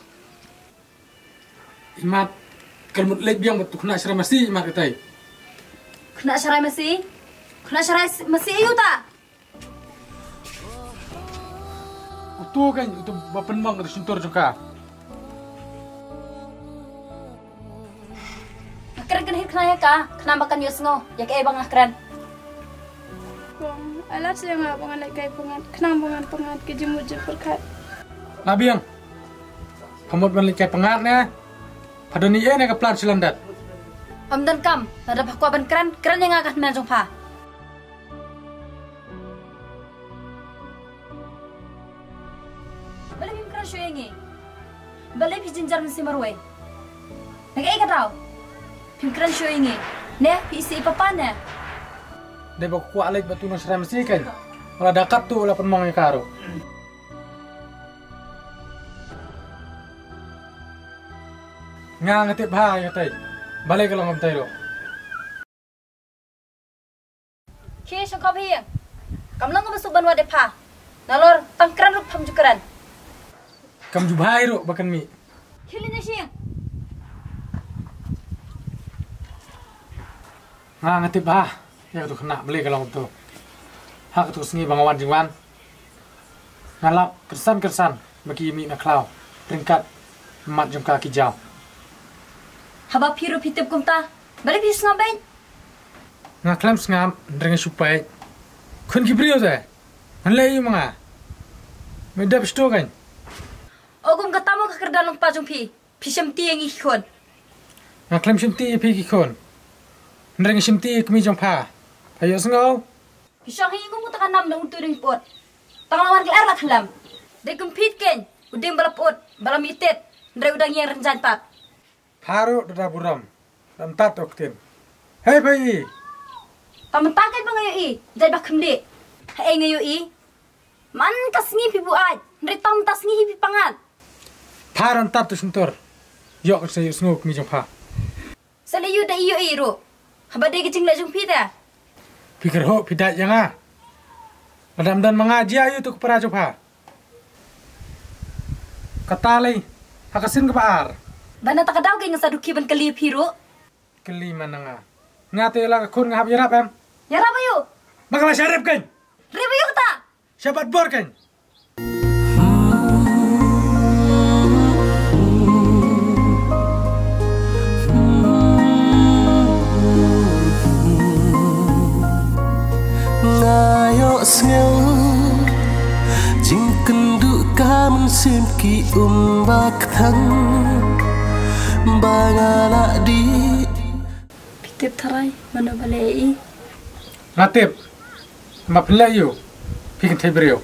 Imat kalmut lek biang betul kena serai masih imat katai. Kena serai masih? Kena serai masih ayu ta? Utu kan itu bapen bang dari sentur juga. Keren kena hit kena ya ka? Kena makan yosngo, ya ke bang keren. Bang, alat saya nggak bangan lagi kayak bangan, kenang bangan bangan ke jemur jemur kat. Nabi yang, kamu balik kayak pengat nih. Pada ni eh nak plan silandat. Om dan kam, nada pakwa ban keren, keren yang akan menjong pa. Balik bim keren show yang balik pi jinjar mesti marway. Nak eh katau, bim keren show yang ne pi isi papa ne. Dia bawa kuat lagi batu nasi ramsi kan. Kalau dekat tu lah penmong yang karo. Ngang ngetip bah yang tay. Balik kalau ngam tay lo. Ki shongkap hi. Kamlang ko masuk banwa de pa. Nalor tangkran rup pam jukaran. Kam jubhai ro bakan mi. Hilin na siya. Ngang ngetip bah. Ya tu kena beli kalau tu. Hak tu sengi bangawan jingwan. Ngalap kersan-kersan bagi mi nak klau. Peringkat mat jam kaki jauh. Haba piru pitip kumta. Balik pi ngapain? Ngaklam sengam dengan supai. Kun kibrio tu. Anlai mga. Medap sto kan. Ogum katamu kakerdan long pajung pi. Pisam ti yang ikon. Ngaklam simti pi kikon. Dengan simti kami jom pa. Ayo sengau. Pisang hi ngum kutakan nam nang turing pot. Tanglawan ke erla khalam. De kumpit ken. Udeng balapot. Balam itet. Ndre udang yang renjan pat. Paro dada buram. Ram tat oktin. Hei pai. Taman takai bang ayo i. Jai bak kemde. Hei ngayo i. Man kasngi pi buat. Ndre tam tasngi hi pi pangat. Paran tat tu sentur. Yok saya sengau kami jom pa. Selayu da iyo i ro. Haba de kecing la jung pi ta. Pikir ho pidat yang ah. Madam dan mengaji ayu tu kepada coba. Kata lagi, hakasin ke paar. Bana tak kadau kay ngasaduki ban kali piro. Keli mana nga. Ngate lah kun ngahap yarap em. Ya rabayo. Bakal syarif kan. Rabayo ta. Syabat bor kan. Ngayo sngel jing kenduk kamen sim ki umbak thang bangala di Pitip tarai mana balai. Ngatip. Ma pelai yo. Pikin tebrio.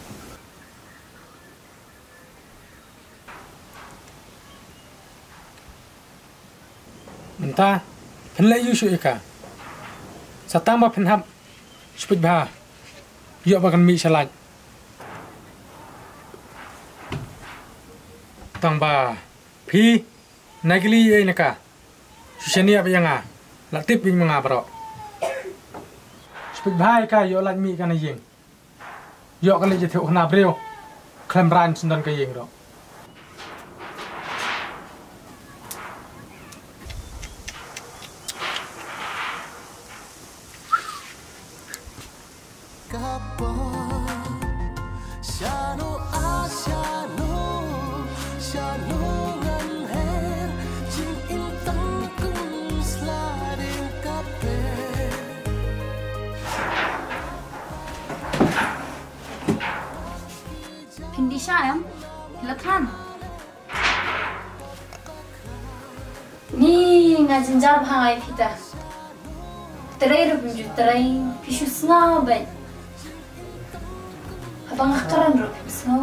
Mentah pelai yo syu ika. Satang ma penhap. Seput bah. Yuk bakan mi salat. Tang ba. Pi. Nagili ye naka. Susani apa yang ah. Latip bing mga bro. Seput bah ka yuk lat mi kana ying. Yuk kali je thiuk na breu. Klem ran sundan ka ying ro. Hindi siya em. Hilatan. Ni nga jinjar bhangai pita. Terai ro pinju terai pishu snga ban. Habang akaran ro pisno.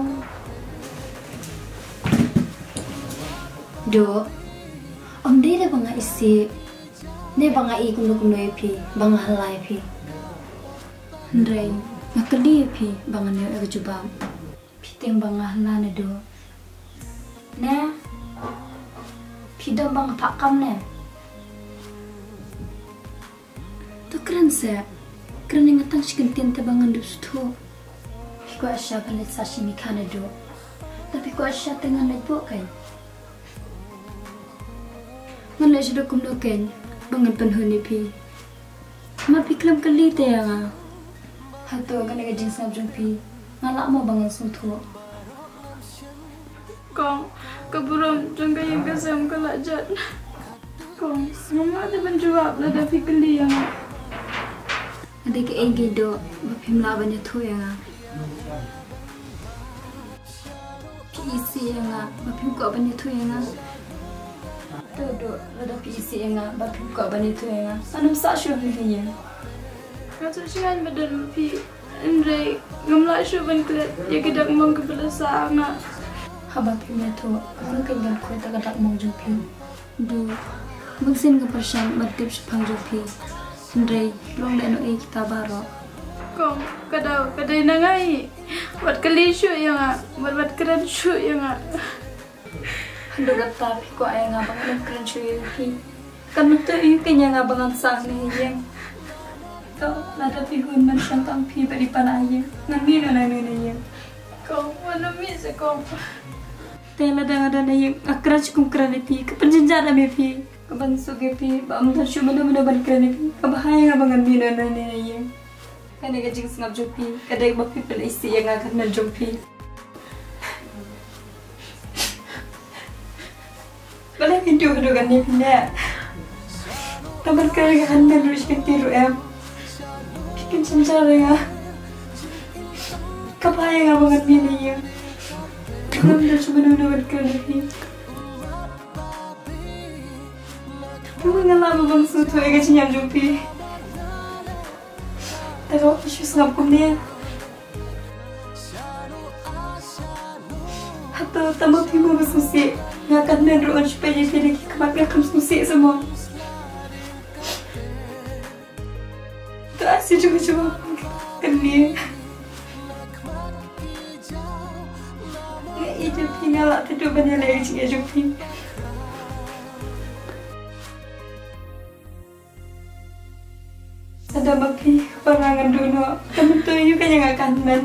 Do. Om dere banga isi. Ne banga i kundu kundu pi, banga halai pi. Ndrai ngakadi pi banga ne agujubam. Piteng banga halane do. Ne. Pidam banga pakam ne. To keren se. Keren ngatang chicken tente banga ndustu. Piko asya balet sashimi kana do. Tapi kok asya tengah naik buat kan? Mana sudah kumdoken bangan penhuni pi. Ma pi kelam kali te yang hatu akan agak jing sabjung pi. Ngalak mau bangan sutu. Kong, keburum jangka yang kesam kelajat. Kong, mama ada menjawab lah dah fikir yang. Ada ke engi do bapim lawannya tu yang. Isi yang bapim kau banyak tu yang. Tu do ada isi yang bapim kau banyak tu yang. Anam sak syuh ni yang. Kata sian badan pi. Andre ngamla syuh ban kelet. Ya kita ngomong kepada sana. Haba pimnya tu, aku kan gan kau tak ada mau jupi. Do, mungkin ke persian matip sepang jupi. Andre, long leno eh kita baru. Kong, kadau kadai nangai. Buat kali syuh yang ah, buat buat keren syuh yang ah. Hendak kata kau ayah ngabang dan keren syuh yang kan betul ini kenya ngabangan sang ni yang. Kau lada pihun manusia tampi beri panaya. Ngambil nana nana yang. Kong, mana mis kong. Tela dah ada yang akraj kum kerana pi, kepenjenjara me pi, kebansu ke pi, bam dah cuma mana mana ban kerana pi, kebahaya ngabangan mina nana yang. Kan agak jing sengap jopi, kadai bapi pelisi yang akan menjopi. Kalau video tu kan ni pina, tambah kerana kan terus ketiru em, bikin cencar ya, kebahaya ngabangan mina yang. Kamu dah cuma mana berkali ni. Kamu ngalah bang suatu agak cinyam jumpi. Tapi isu sengap kum ni. Hatta tambah timu bersusi. Ngakan dan ruan supaya jadi kemakna kamu susi semua. Tu asyik cuba-cuba kini. Jupi ngalak tidur banyak lagi cik Jupi. Ada bapi perangan dulu. Kamu tu you kan yang akan dan.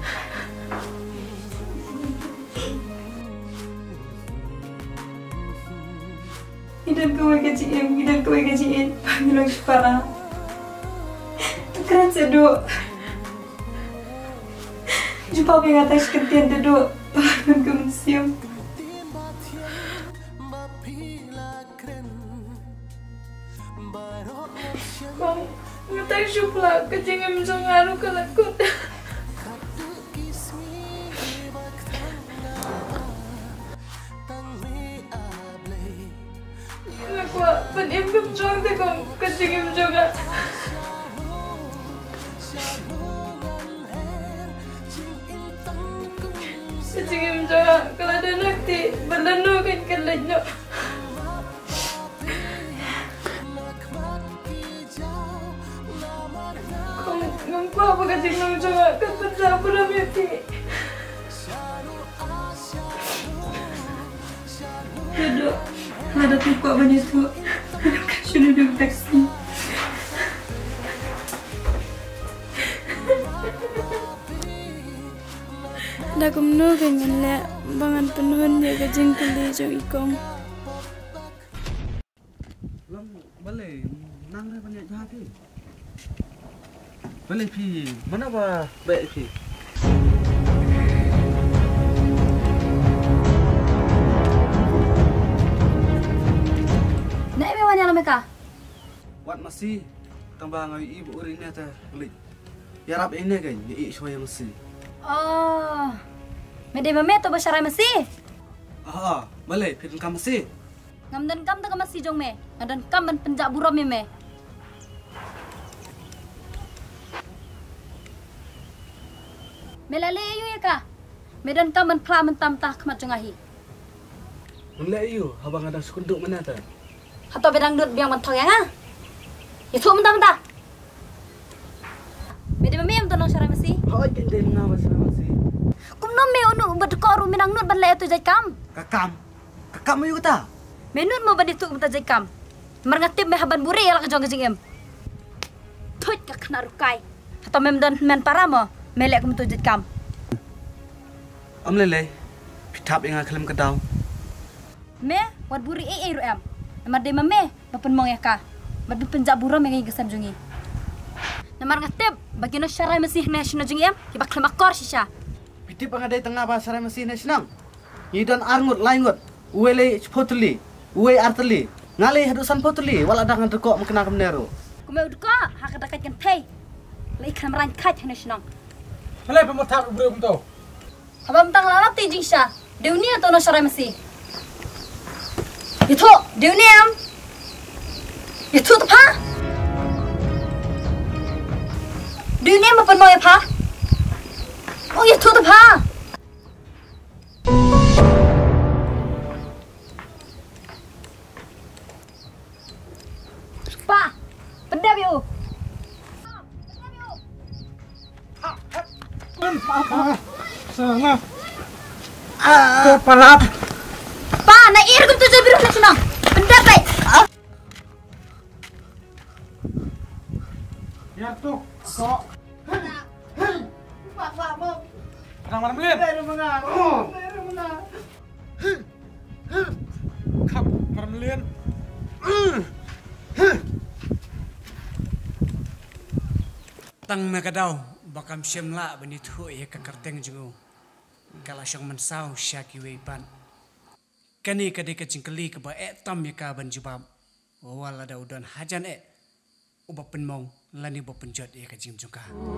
Hidup kau kecil, hidup kau kecil. Panggil lagi parah. Keren seduk. Jumpa dengan atas kentian duduk. Bahan ke museum. Kong, ngetak syuh pula kejengan macam ngaruh ke lakut. Aku penim kemjong tu kong kejengan juga. Sejengim juga kalau ada nanti berlenu kan kelenya. Kau ngomong apa kejengim juga kan bercampur ramai ti. Duduk, ada tukar banyak tu. Sudah duduk taksi. Dah kumno dengan le bangan penuhun dia kejeng kali jauh ikong. Lam boleh nang dah banyak jahat ni. Boleh pi mana ba baik pi. Nak memang yang mereka. Wat masih tambah ngai ibu urin ni ta beli. Ya rap ini kan ya ik shoy masih. Oh. Mede mame to basara masih. Ah, boleh pin kam masih. Ngam dan kam tak masih jong me. Dan kam ban penjak buram me me. Melale ayu ya ka. Medan kam ban pra mentam tah kemat jongahi. Mulai you abang ada sekunduk mana ta? Atau bedang dut biang mentong yang ah. Ya tu mentam tah. Mede mame am tonong syara masih. Hoi kendel na masih masih. Kumno me unu berkoru minang nut ban le tu jai kam. Kakam. Kakam ayu ta? Menut mo ban itu mata jai kam. Marngatip me haban buri ala kejong kejing em. Tut ka kena rukai. Atau mem dan men para mo melek kum tu jai kam. Am lele. tap yang akan kedau. Me, wat buri e e ru em. Namar de mame, bapen mong yaka. Bat penjak buram yang gesam jungi. Namar ngatep, bagino syarai masih national jungi em, ki bakal makor shisha. Pitip ang aday tanga ba saray masih na sinang. Yidon arngut laingut, uwele potli, uwe artli, ngali hadusan potli, wala dangan rekok mengkena kemnero. Kume udko, hak dakat kan pay. Lai kamaran kat national. Halay pemotap bro kumto. Abang tang lalap ti jingsha. Dunia to no syarai masih. Itu, dunia em. Itu tu pa. Dunia mapan mo ya pa. Oh, itu tu pa. Pa, pendap yo. Sana. Kepala. Pa, na ir kum tu jabiru na sunang. Pendap ai. Ya tuh, kok. Orang mana beli? Kap, marmelian. Tang makadau bakam syemla benitu ya kekerteng jengu. Kala syang mensau syaki weipan. Kani kade kecingkeli keba etam ya ka banjubab. Wala da udan hajan e. Uba penmong lani uba penjot ya kajim juga.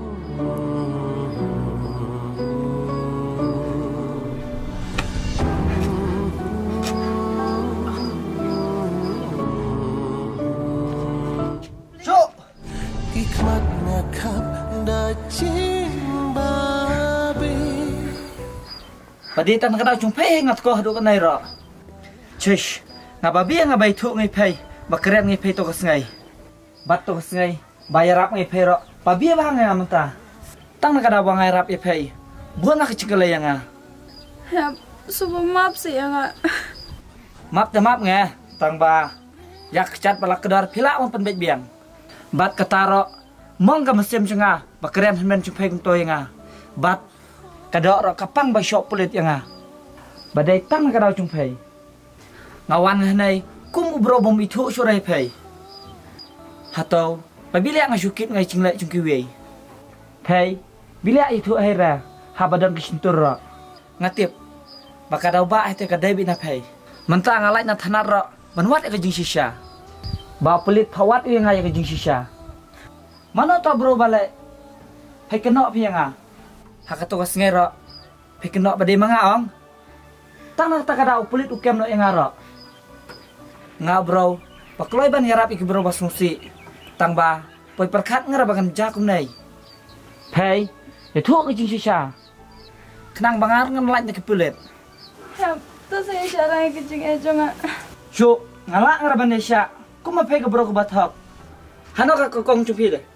Hikmatnya kap dacing babi. Padi tan kada chung phe ngat ko hadu kanai ro. Chish, ngababi ngabai thu ngai phe, bakret ngai phe to kasngai. Bat to kasngai, bayar ap ngai phe ro. Pabi ba ngai amta. Tang kada ba ngai rap ye phe. Buan nak cikale yang ah. Ya, subuh maaf sih ya nggak. Map de map ngai, tang ba. Yak cat balak kedar pila on pen bet biang. Bat kataro mong ka mesim cenga bakren men chupai kum toy nga bat kadok ro kapang ba shop pulit nga badai tang ka daw chumpai ngawan ngai kum ubro bom itu surai pai hatau pabila nga syukit ngai cinglai chungki wei pai bila itu akhira habadan kisintur ro ngatip bakadaw ba ate ka debi na pai menta ngalai na thanar ro banwat ka jing shisha ba pelit phawat wi ngai ka jing shisha mana ta bro bale pai kenok pi nga hakato ka sngai ro pai kenok bade manga ong tang ta kada pelit ukem no nga ro nga bro pakloi ban yarap ik bro basungsi tang ba poi perkhat ngara bagan jakum nei pai e thu ka jing shisha kenang bangar ngan lait ke pelit Ya, tuh saya cara yang kecing aja nggak. Shu, ngalak ngara ban desya kuma pai ka bro ka bathok hano ka kokong chupi de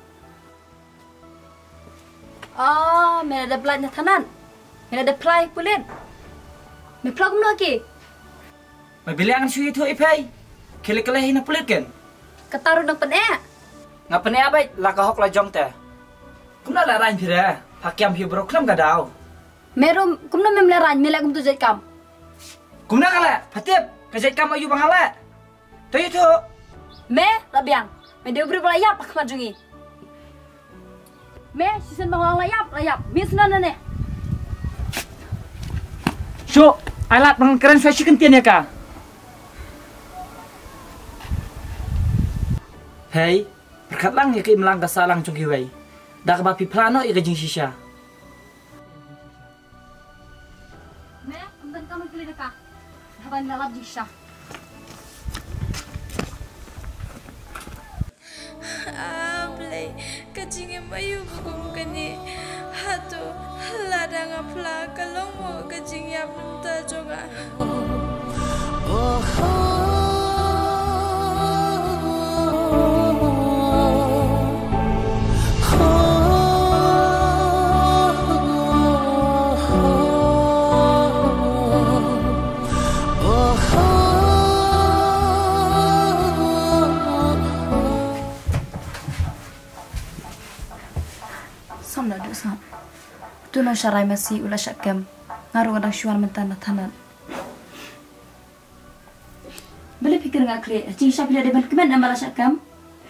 Oh, me ada plat na tanan. Me ada plai pulen. Me plak mo lagi. Mabiliangan suy itu ipai. Kile-kile hina pelit kan? Kataru ng pen e. Nga pen e abay, laka hok la jong te. Kumna la rain pire, hakiam hi bro klam gadaw. Meron kumna me mleran me lagum tu jay kam. Kumna kala, patip, kajay kam ayu bangala. Toy itu. Me labiang. Me dia beri layap pak majungi. Me season bang layap layap. Mis na nene. Shu, alat bang keren fashion kentian ya ka. Hey, berkat lang ya ke imlang kasalang chung kiway. Dak ba piplano ya kajing shisha. Me amdan kamu pilih ka. Haban lalap jisha. Ablay, kacingin mayu kum kani. Hatu, ladang apla kalong mo kacing yap nunta jonga. Sam na du sam. Tu no syarai masih ulah syakam. ngaruh kadang syuan mentan tanat. Boleh pikir nggak kre? Cing siapa dia depan kemen nama rasa kam?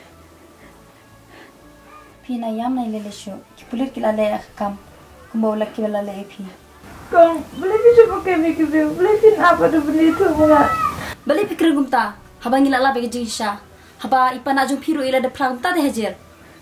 Pina yam na ilele syo. Kipulir kila le kam. Kumbawa laki wala le epi. Kong, boleh bisa pakai mikir dia. Boleh tin apa tu benda itu enggak? Boleh pikir gumta. Haba ngila la bagi jingsa. Haba ipa na jung piru ila de pra gumta de hajar.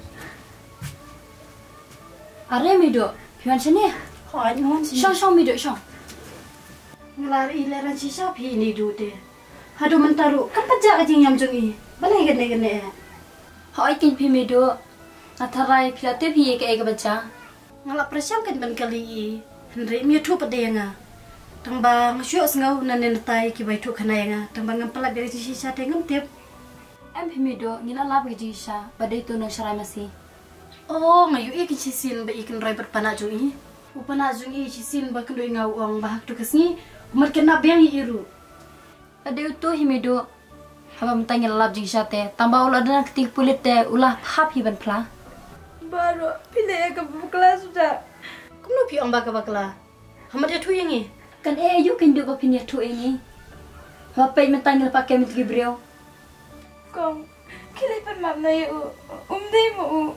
Are mido. Piwan sini. Hỏi ngon gì? Shong shong mido shong. Ngelar ilera sisa pi ni du de. Hadu mentaru kan pajak ajing yam jung i. Balai gene gene. Hỏi kin pi mido. Atarai pilate pi ke ega baca. Ngalap presyam kan ban kali i. Henry mi tu padenga. Tang syuk ngau nanen tai ki bai tu khanaya. Tang bang ngam beri sisa te ngam tep. Em pi mido ngila la bagi jingsa. Badai tu nang syarai masih. Oh, ngayu i kisin ba ikin roi berpana jung i. Upana jung i kisin ba kendoi ngau ong bahak tu kesni. Umar kena beng i iru. Badai tu himido. Haba mentangil lab jingsa te. Tambah ulah dan ketik pulit te ulah hap hiban pla. Baru pilih ya ke kelas sudah. Kamu pi ong baka bakla. Hamad ya tu yang i. Kan eh ayu kan duk opini tu ini. Haba mentangil pakai mitgi brio. Kong, kira pan mam na yu. Um dei mo.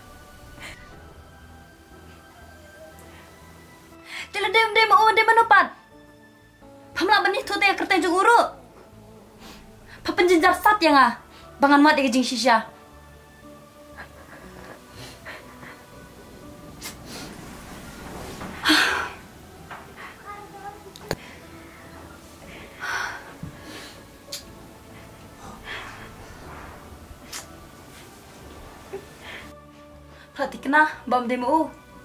Tila dem dem o dem manopat. Pamla bani tu te kertai jung uru. Papan jinjar sat yang ah. Bangan mat ega jing shisha. Perhatikan ah, bam demo.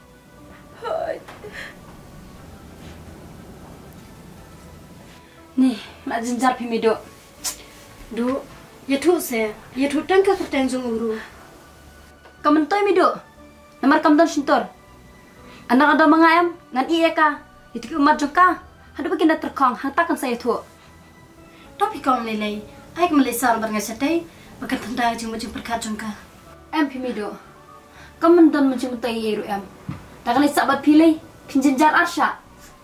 Nih, mak jinjar pi mido. Du, ya tu se. Ya tu tangka kerteng jung uru. Kamu toy mido. Namar kam don shintor. Anak ada mangayam ngan iya ka. Itu ki umat jongka. Hadu baginda terkong hang takkan saya tu. Tapi kong nilai. Aik melesar berngasatai. Bakat tanda jung jung perkat jongka. Em pi mido. Kamu don mencung tay iru em. Takkan sabat pilih pinjinjar arsha.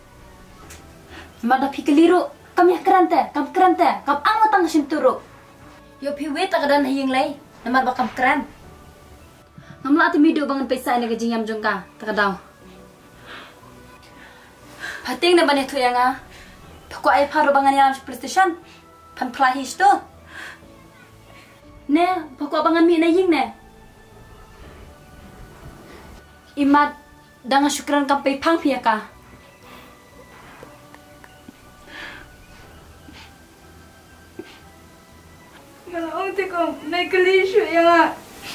Mada pi keliru. Kam ya kerante, kam kerante, kam ang tang sinturo. Yo pi we tak dan hiyeng lay. Namar bakam keren. Ngamla ati mido bangan pesa ini gajing yam jongka. Tak daw. Pating na bani tu yang ah. Pako ay paro bangan yam PlayStation. Pan plahis tu. Ne, pako bangan mi na ying ne. Imat dengan syukran kampai pang pia ka. Kalau orang tu kong naik kelishu yang ah.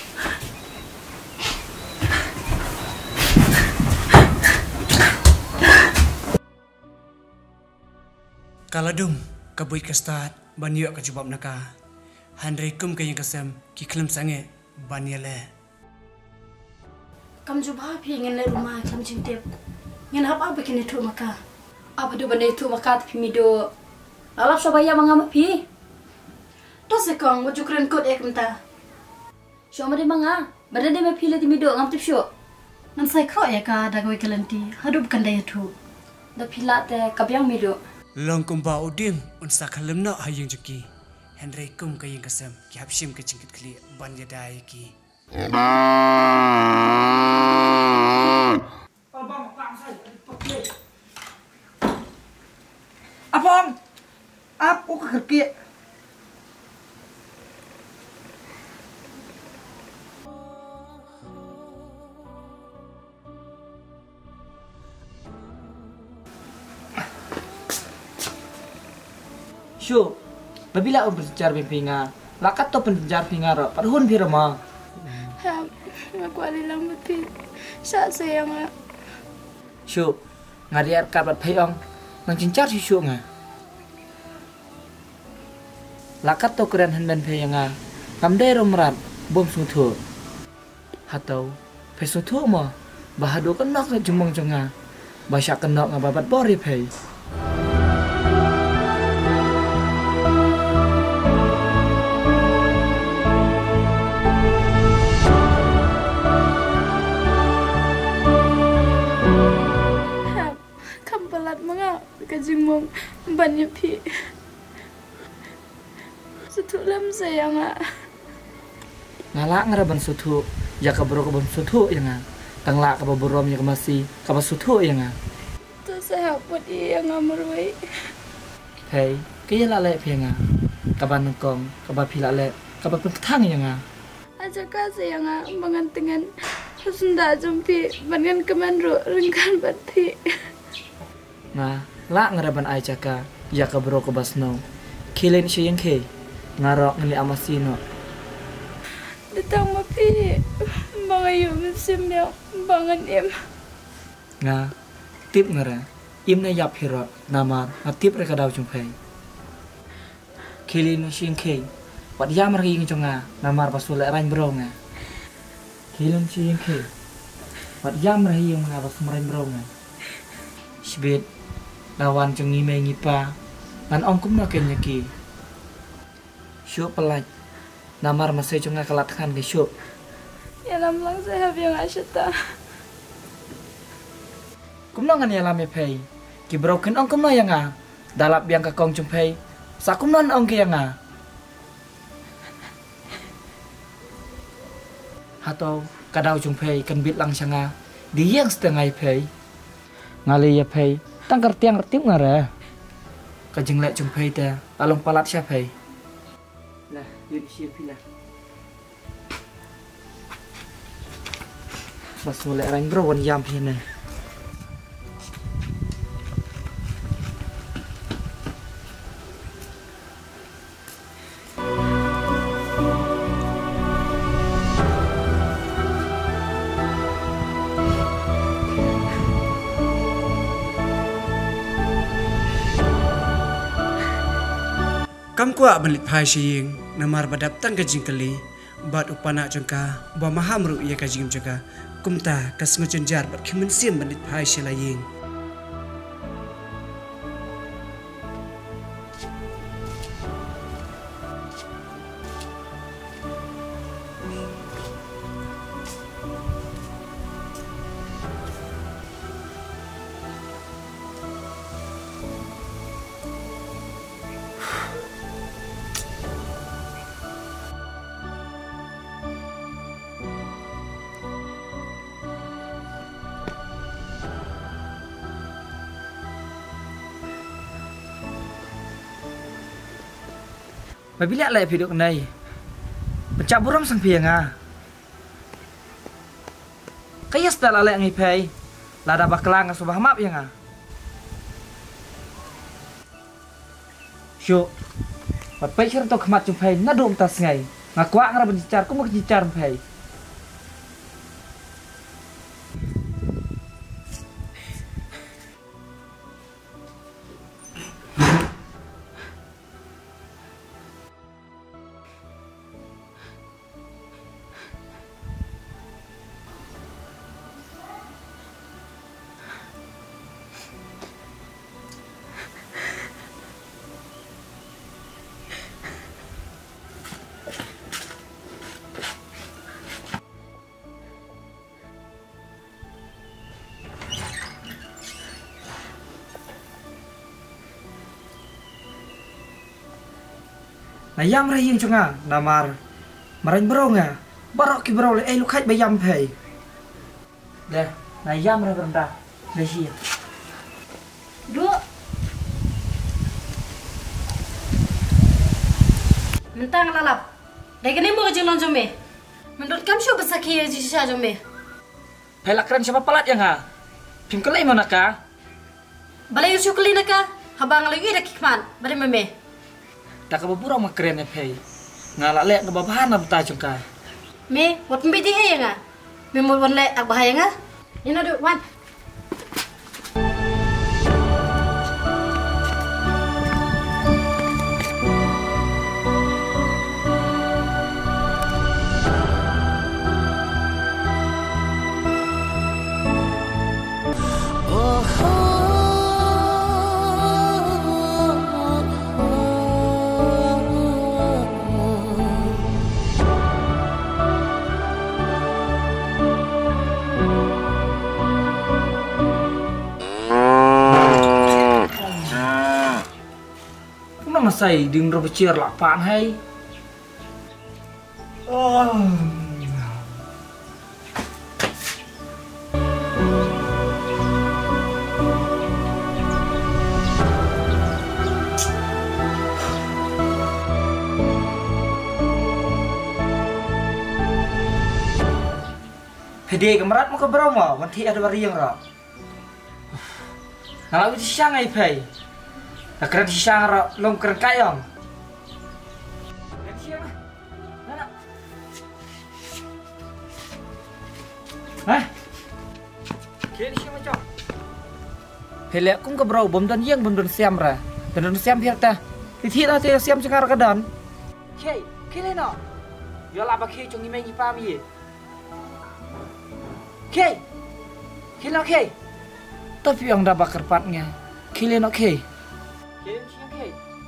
Kaladum kabui kastat banyo ka jubab naka. Handrai kum kayang kasam ki klam sange banyale. Kamu jumpa pi ngin le rumah kamu cintip. Ngin apa apa kini tu maka. Apa tu benda itu maka tapi mido. Lalap sobaya mangam pi. Tu sekong wujud keren kot ek menta. Syo made manga. Benda dia me pile ti mido ngam tip syo. Nan sai kro ya ka dagoi kelenti. Hadu bukan daya tu. Da pila te kabyang mido. Long kumba udim unsa kalam na hayang juki. Handrai kum kayang kasam ki hapshim ke cingkit kli banya dai ki. Abang, apa kerja? Syo, babila ang pencar pinga, lakat to pencar pinga ro, parhun pirama. Ham, aku ada lambat pi. Saat saya nga. Syo, ngariar kabat payong, nang cincar si syo nga. Lakat to keren hendan payanga, kamdai romrat, bom sungtu. Hatau, pesungtu ma, bahado kenok na jumong jonga, basya kenok nga babat bori pay. ngomong banyak pi. Sutu lam sayang ah. Ngalak ngaraban sutu, ya kabro kabon sutu yang ah. Tanglak kababurom yang masih kabasutu yang ah. Tu saya pun iya ngamurway. Hei, kaya lale pianga. Kaban nengkong, kabapi lale, kabapun ketang yang ah. Aja kasih yang ah mengantingan sunda jumpi bangan kemanru ringkan bati. Nga, lak ngaraban ay jaka, ya kabro kabasno. Kilin siya yang ke, ngarok ngeli amasino. Datang mapi, bangayu musim yang bangan em. Nga, tip ngara, im na yap hiro, namar, ngatip reka daw jumpai. Kilin siya yang ke, wat yam ragi ng nga, namar pasula rain bro nga. Kilin siya yang ke, wat yam ragi yung mga pasula rain bro nga. Sibit, lawan jeng ngime ngipa, ngan ongkum na kenya ki. Syuk pelaj, namar masih jeng nga kalatkan ke syuk. Ya lam lang saya yang asyata. Kumno ngan ya lame pay, ki broken ongkum na yang nga, dalap yang kakong jumpai, sakum non ong ki yang nga. Hatau kadaw jumpai kan bit lang siya nga, di yang setengah pay. Ngali ya pay, tang kertiang kertip ngara. Kajeng lek jumpai ta, along palat siya pay. Lah, yun siya pila. Mas mulai rain bro wan yam pina. Kam kuat belit phai siying namar badap tang kajing kali bat upana jengka ba mahamru ia kajing jengka kumta kasngu jar bat khimen sim belit phai silaying. Mabila lek hidup nai. Pecah buram sang pianga. Kaya setelah lek ngipai, lada baklang subah map yang ah. Syuk. Pat pai syar to khamat jumpai nadum tas ngai. Ngakwa ngara berjicar ku mau jicar pai. Nah yam rahing cunga namar marain beronga barok ki berole eh lukai bayam pay. Dah, nah yam rah berendah dah sih. Dua. Mentang lalap. Dah kini mau kejeng jombe. Menurut kamu siapa besaki ya jisya jombe? Pelak keren siapa pelat yang ha? Pim kelai mana ka? Balai usu kali naka. Habang lagi dah kikman. Bari meme. Tak kababura mak keren ya pay. Ngalak lek kebabahan na beta jengka. Me, wat mbedi ya nga. Me mo won lek ak bahaya nga. Ina do wan. masai ding ro becir lak pan hai. Oh. Hede kemerat mau ke Bromo, wanti ada bariang ro. Kalau itu siang ai pai. Akran siang ro long keren kayong. Hah? Kini siapa cok? Hele kung ke Bro bom dan yang bom dan siam ra. Dan dan siam hirta. Titi dah tiada siam cengar kadan. Kei, kini no. Yola apa kei cungi mengi pami. Kei, kilo kei. Tapi yang dah bakar patnya, kilo no kei. Kei siang kei.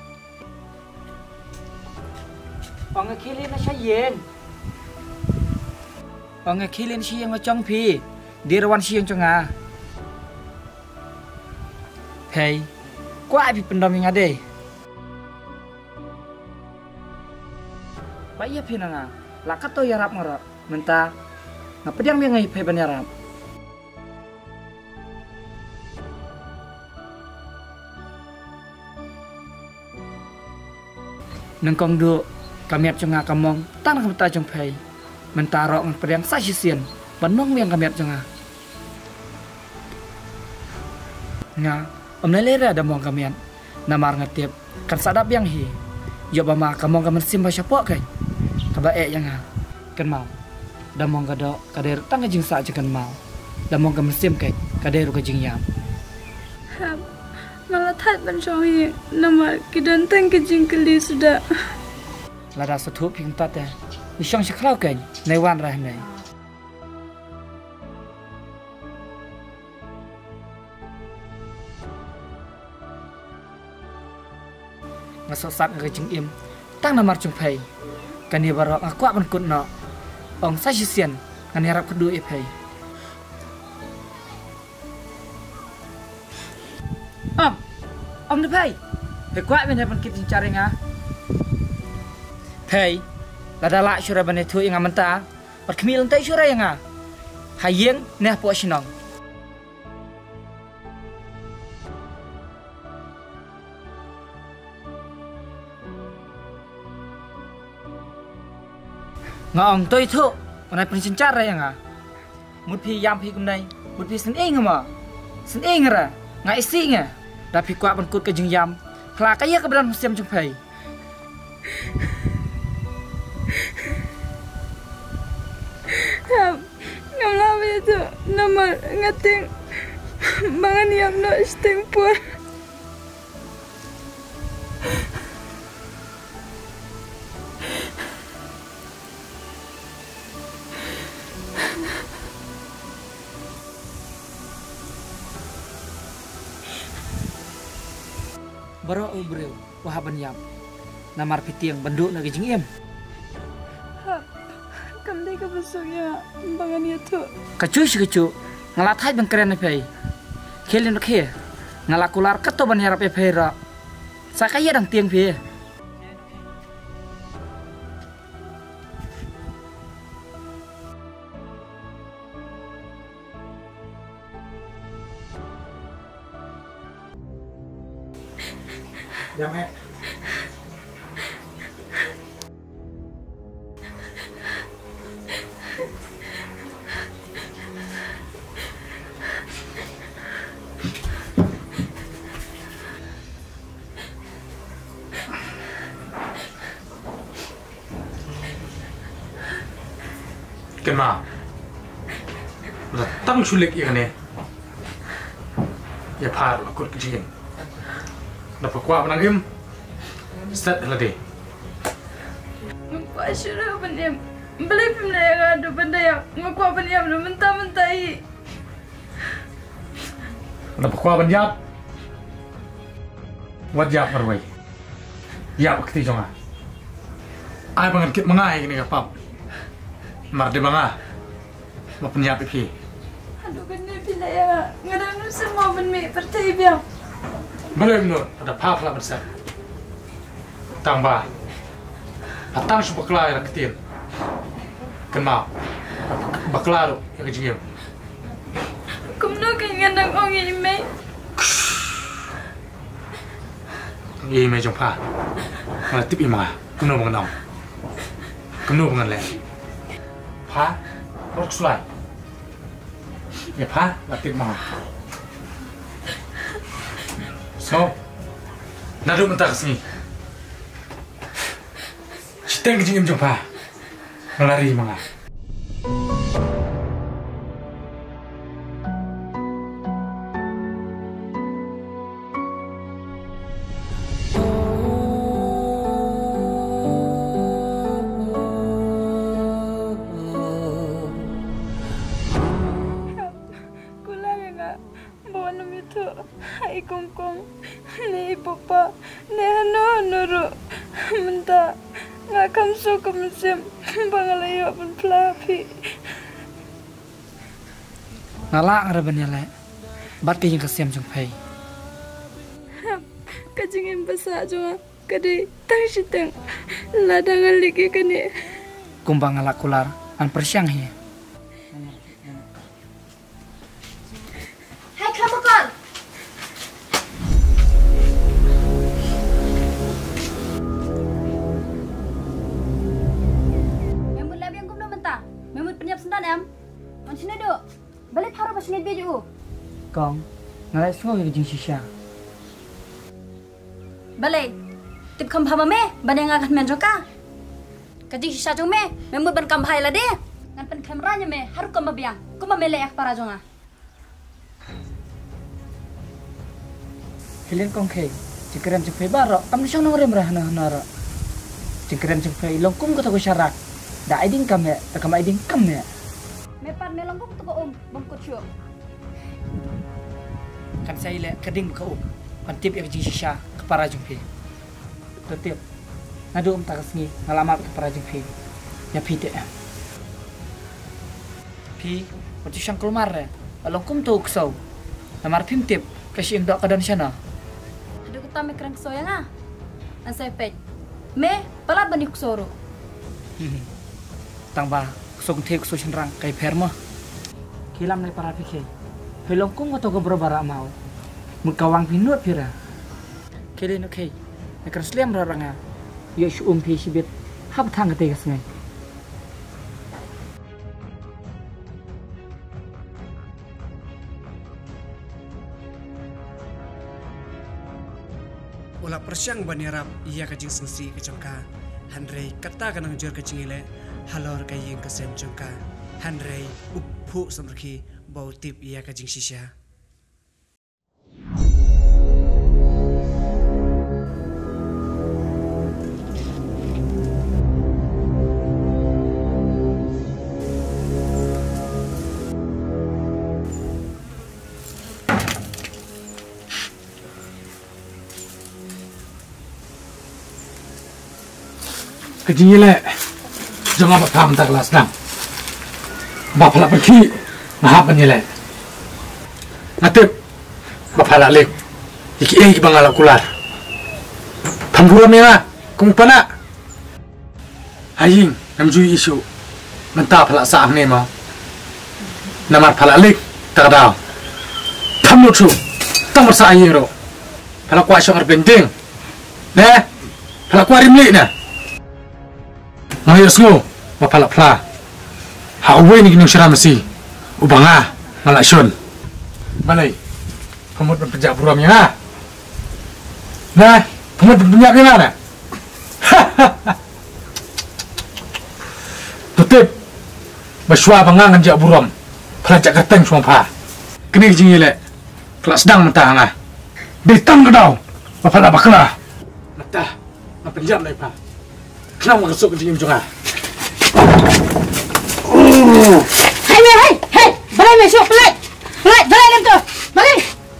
Orang kilo na siang. Orang kilo siang macam pi, dirawan siang cengar. Hey, kau abi pendoming ade. Baik pi nanga, lakat to yarap ngorok, mentah. Ngapa dia yang ngai pai banyaram? Nengkong du kami ap cenga kamong tan kam ta jong pai. Mentarok ngapa dia sa sisian, banong yang kami ap cenga. Nga, om nelera ada mong kamian. Namar ngatip kan sadap yang hi. Yo bama kamong kamen sim ba syapok kai. Kaba e yang ha. Kan mau. Damong kado kader tang jing sa jekan mau. Damong ka mesim kai kader ka jing yam. Hap, malah tat ban shohi nama kidan tang ke jing keli sudah. Lada satu ping tat ya. Isong seklau kai nei wan rah nei. Masuk sat ka jing im tang namar chung pai. Kan dia barok aku ban kut no. Ong sa sisian kan harap kedua epai. Om, om de pai. He kuat ben hapan kit cari nga. Pai, lada lak syura ban tu inga menta. Pat kemil entai syura nga. Hayeng neh po sinong. Ngong tôi thu, hôm nay pun cincar ya nga. Mut pi yam pi kumnai, mut pi sen ing ma. Sen ing ra, ngai si nga. Da pi kwa ban kut ke jing yam. Kla ka ya ka bran siam jung pai. Hap, ngamla be tu nama ngating bangan yam no sting pun. Baro ubreu wahaban yam. Namar pitiang banduk na gijing iem. Hap, kam dai ka besoknya bangan ya tu. Kacu si kacu ngalat hai bang keren pai. Kelin nak he. Ngalakular keto ban yarap e pai ra. Sakaya dang tiang pi. Jam he. Kenapa? Datang sulit ikan ni. Ya par aku kecil. Dapat kuat menangim. Start lah deh. Kuat syurah benda. Beli benda yang ada benda yang kuat benda yang mentah-mentahi. Dapat kuat banjap. Wajib berway. Ya waktu itu jangan. Ay bangan kit mengai ini kapap. Mar de banga. Mau penyiap iki. Aduh kena bila ya. Ngadang semua benda pertai biar. Belum nur, ada pap lah besar. Tambah. Atang su bakla ya ketin. Kenal. Bakla lu ya kejingim. Kumno kangen nang ong ime. Ime jong pa. Ngala tip ima. Kumno mengenal. Kumno mengenal. Pa, rok sulai. Ya pa, latip ma. So, nado mentak sini. Siteng kejingim jong pa. Ngelari manga. Hai kongkong, ne papa, ne hano nuru, menta, ngakam so kamsem, bangalayo pun pelapi. Nala ngaraban yala, bat kayong kasiyam jong pay. Kajingin basa jong, kadi tang sitang, ladangan lagi kani. Kumbang ngala kular, an persyang hiya. Hai kamu kal. Memut labi yang kumno mentah. Memut penyap sendan em. Macam ni duk. Balik haru pas ngit biju. Kong, ngalai semua yang jing sisya. Balik. Tip kam phama me, ban yang akan men joka. Kajing sisa jong me, memut ban kam bhai la de. Ngan pen kamera nya me, haru kam biang. Kuma mele ak para jonga. Kalian kong kay, jengkeram jengpay baro, kami siyang nang remrah na nara. Jengkeram jengpay longkum ko tago syarak. Da aiding kami, da kama aiding kami. Mepan melong kok tuko um, bangkut syuk. Kan saya le keding ka um, kan tip yang jing sisya kepara jengpay. Tip, ngadu um takas ngi, ngalamat kepara jengpay. Ya pite. Pi, waktu siyang kelmar ya, longkum tu uksaw. Namar pim tip, kasi yung dok kadan siya na. Kami kerang soya nga. Ang sepet. Me, pala ba ni kusoro? Tangba, kusog te kusog siyang kay perma. Kilam na para pikay. Hilong kong wato ka barabara mau. Magkawang pinut pira. Kilin okay. Nakarasliam rara nga. Yosh umpi sibit. Hab tang katigas ngay. Ulah persyang banirap iya kajing sengsi kecongka. Handrei kata kanang jor kajing ile halor kayeng kesem congka. Handrei uppu samrki bau tip iya kajing sisya. Kejingile, jangan apa paham tak kelas nang. Bapak lah pergi, mahap menile. Natip, bapak lah lek. Iki eh iki bangala kular. Pamburam ya, kung pana. Haying, namjui isu. Mentah pala saam ni mau. Namar pala lek, tak ada. Tamu tu, tamu saya ro. Pala kuat syar bending. Nah, pala kuat rimlik nah. Ngayon ngo, mapalap pala. Hauwe ni ginong siram si. Ubanga, malasyon. Balay, pamut berpejak buram ya. Nah, pamut berpejak ni mana? Tutip, baswa bangang anjak buram. Pelajak kerteng semua pa. Kini jingile, kelas sedang mentah ngah. Bitang kedau, mapalap bakla. Mentah, mapenjam lagi pa. Kenapa masuk ke sini juga? Hai, hai, hai, balai masuk, balai, balai, balai lem tu, balai.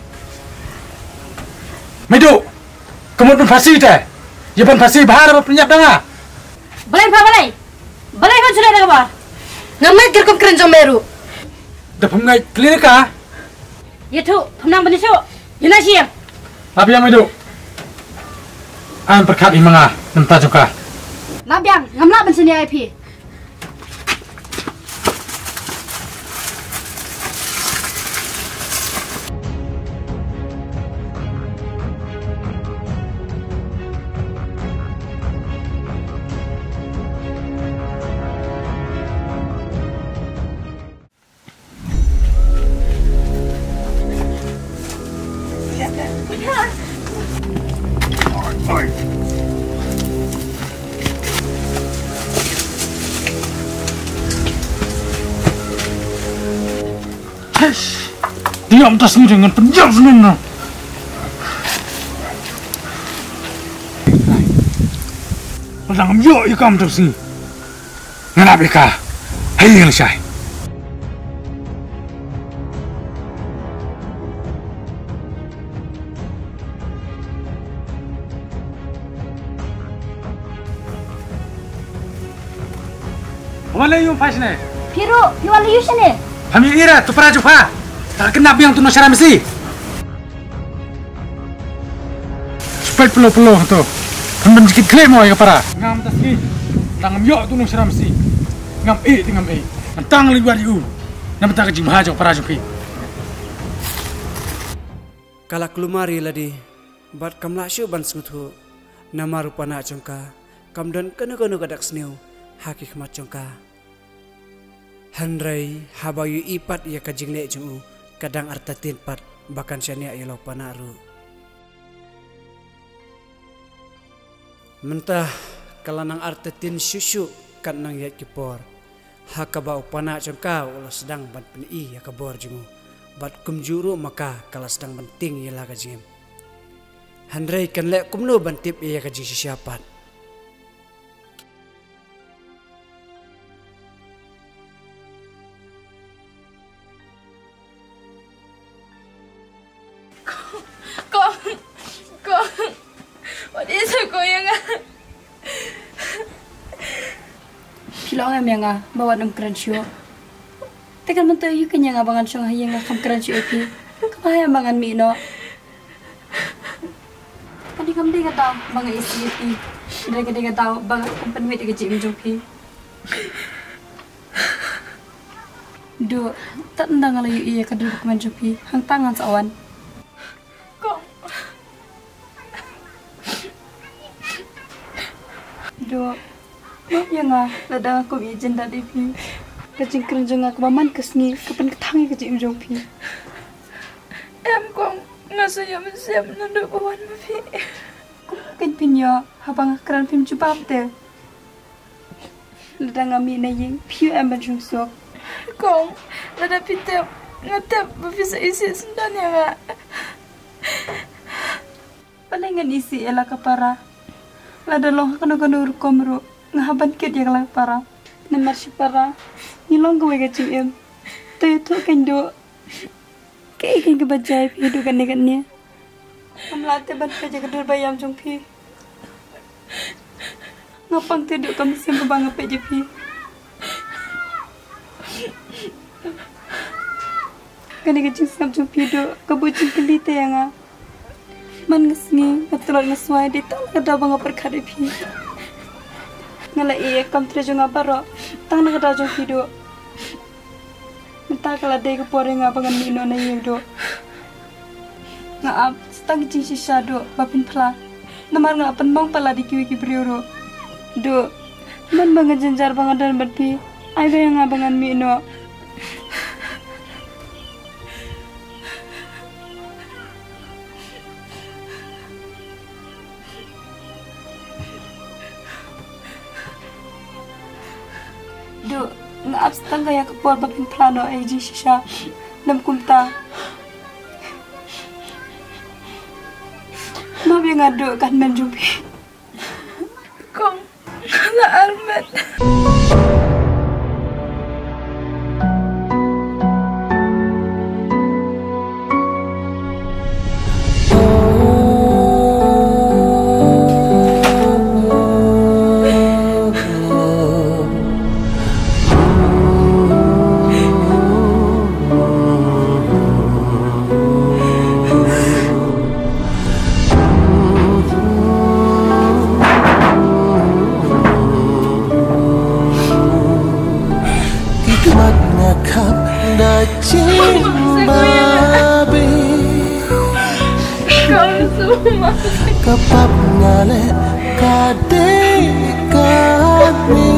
Medu, kamu pun fasih teh. Ya pun fasih bahar apa penyap danga? Balai apa balai? Balai kan sudah ada apa? Ngamet kerkom keren jomeru. Dah pengai klinik ah? Ya tu, penang benisuk. Yana siap. Apa yang medu? An perkat imanga, Namta juga. Nabiang, ngamla ben sini I P. Diam tas ni dengan penjam sebenarnya. Orang yo ikam tu sini. Ngana beka. Hai yang syai. Wala yung pasne. Piro, piwala yun siya ne. Kami ira tu para jupa. Kenapa yang tu nak syara mesti? Cepat peluh-peluh tu. Kan sedikit klaim awak para. Ngam tas ni. Tangam yo tu nak syara mesti. Ngam eh dengan eh. Tang lagi buat you. Nama tak kejim hajo para jupi. Kalau kelumari ladi, bat kamla syu ban sengtu. Nama rupa nak jongka. Kamdan kena-kena gadak snew. Hakik mat jongka. Handrai habayu ipat ia kajing nek jungu. Kadang arta tinpat bahkan syania ialah panaru. Mentah kalanang arta tin syusyu kan nang yak kipor. Hakabau pana jongka ulah sedang ban peni ya kabor jungu. Bat kumjuru maka kala sedang penting ialah kajing. Handrai kan lek kumno bantip ia kajing sisiapat. Pilang em yang ah bawa nam keransio. Tekan mentu yu kenya ngabangan song hayang ngam keransio pi. Kamaya mangan mi no. Kadi kam de kata bang isi pi. De kata kata bang kumpen mi de kecik mi pi. Do tak ndang ala yu iya kadul kuman pi. Hang tangan sawan. Kong. Do Mak yang ah, ladang aku izin tadi pi. Kacing kerenjang aku maman kesni, kapan ketangi kecik ujung pi. Em kong ngasaya mesiam nanduk kawan pi. Kau mungkin pinya, habang keran pim cupap te. Ladang kami naying piu em bajung sok. Kong, lada pitep ngatep bisa isi sendan ya ngak. Palingan isi ela kapara. Lada long kena-kena urkomro. Ngahaban kit yang lang para namar si para nilong gawe kacing em tayo to kendo kay kay kabajay hidu kan negan niya amlate ban kaja kedur bayam jong pi ngapang tidur kami sim banga peje pi kan kacing sam jong pi do kabucing kelite yang ah man ngesngi ngatulot ngeswai di tal kada banga perkade pi ngala iya kam trejo ngaparo tang na kada jong video minta kala de ko pore nga bangan mino na yido nga ap stang jing si shado bapin pla namar nga pan bang pala di kiwi ki brioro do man bangan jenjar bangan dan batpi ai ga nga bangan mino do nga abstang kaya kapor bapin plano ay ji shisha nam kumta mabi nga do kan menjubi Kong ala armet. khắp đã chín babi kapap ngale kade kami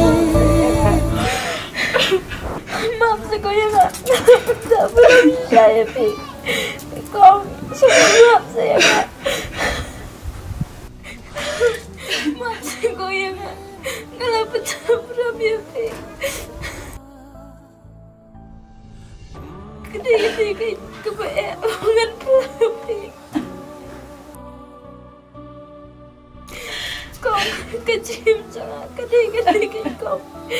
maaf saya nggak tak percaya Pi kau maaf saya nggak maaf saya nggak nggak percaya Pi Gede-gede kebayangan Pi kau kecil jangan gede-gede kau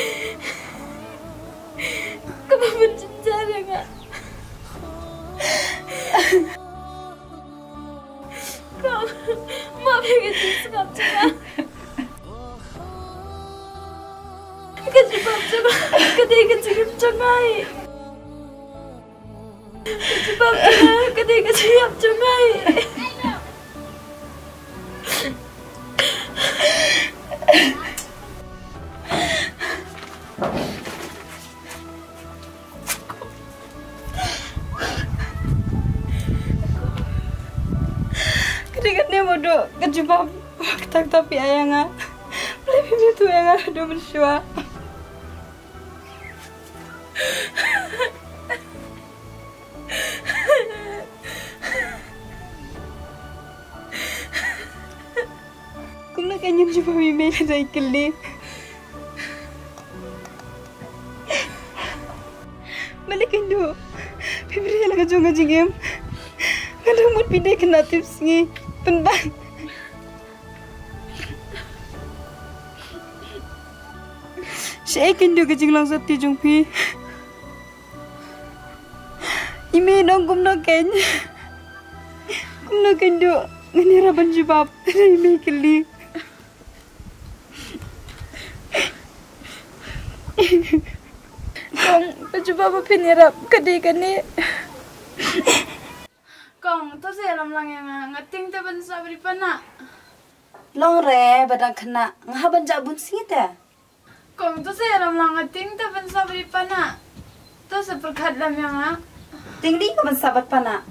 kau mencintai enggak kau maaf ya kecil sekap jangan kecil jangan gede-gede jangan kecil jangan gede-gede jangan Ketika dia bodoh, kejebak tak tapi ayangnya, lebih itu yang ada bersua. Kumna kanyang coba bibig dari kelip. Balikin do, bibig lang kajong kajigim. Kadang mood pindah kena tips ni. Pendang. Saya kendo kecing langsung tijung pi. Imi dong kumno ken. Kumno kendo ngani raban jibab dari imi keli. Kong pejubab pinirap kadi kani. Kong, tu saya lam lang yang ngating te ban sabri pana. Long re badang kena ngaban jak bun sita. Kong, tu saya lam lang ngating te ban sabri pana. Tu seperkat lam yang ah. Tingdi ka ban sabat pana.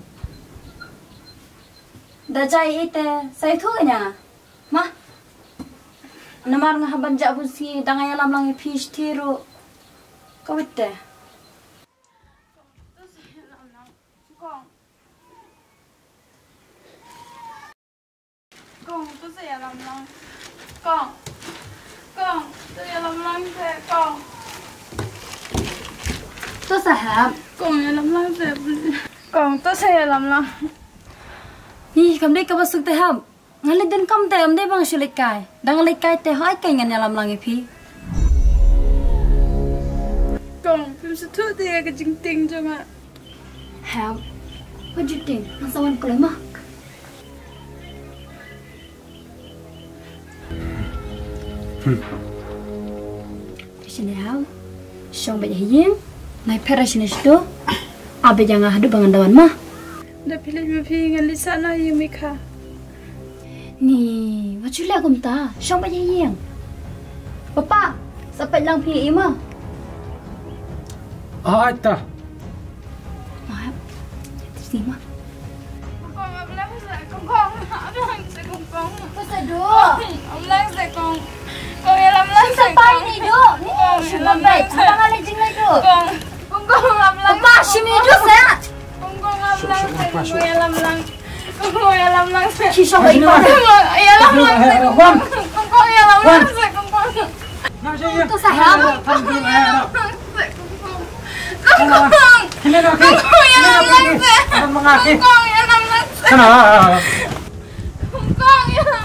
Dajai ite sai thu nya. Mah. Namar ngaban jak bun si dangay lam lang fish tiro. Kawite. Tu saya lam lang. Kong. Kong, tu saya lam lang. Kong, Kong, tu saya lam lang saya Kong. Tu sahab. Kong ya lam lang saya beli. Kong, tu saya lam lang. Ih, kamdai ka basuk te ham. Ngali den kam te amdai bang sulikai. Dang likai te hai kai ngan lam lang ipi. Kong, pim setu dia ke jing ting jangan. Ham. What do you think? Masawan ko lang mah. Sini hau, siang banyak yang, naik pera sini situ, abe jangan hadu bangan dawan mah. Dah pilih mapi ngan lisa na yumika. Ni, macam lah kum ta, siang banyak yang. Papa, sampai lang pilih ima. Ah, ita. Maaf, sini mah. Kong, ablang saya kong kong, ablang saya kong kong. Pasal dua. Ablang saya kong. Kong ya lam lang saya Sampai ni duk, ni cuma baik. Apa kali jenglah duk? Kong, kong kong ablang. Papa, sini duk saya. Kong kong ablang saya kong ya lam lang. Kong kong ya lam lang saya. Kisah baik mana? Ya lam lang saya kong kong. Kong kong ya lam lang saya kong kong. Tu sahab. Kong kong. Kong ya lam lang saya. Kong kong ya lam lang saya. Sana. Kong kong ya lam lang.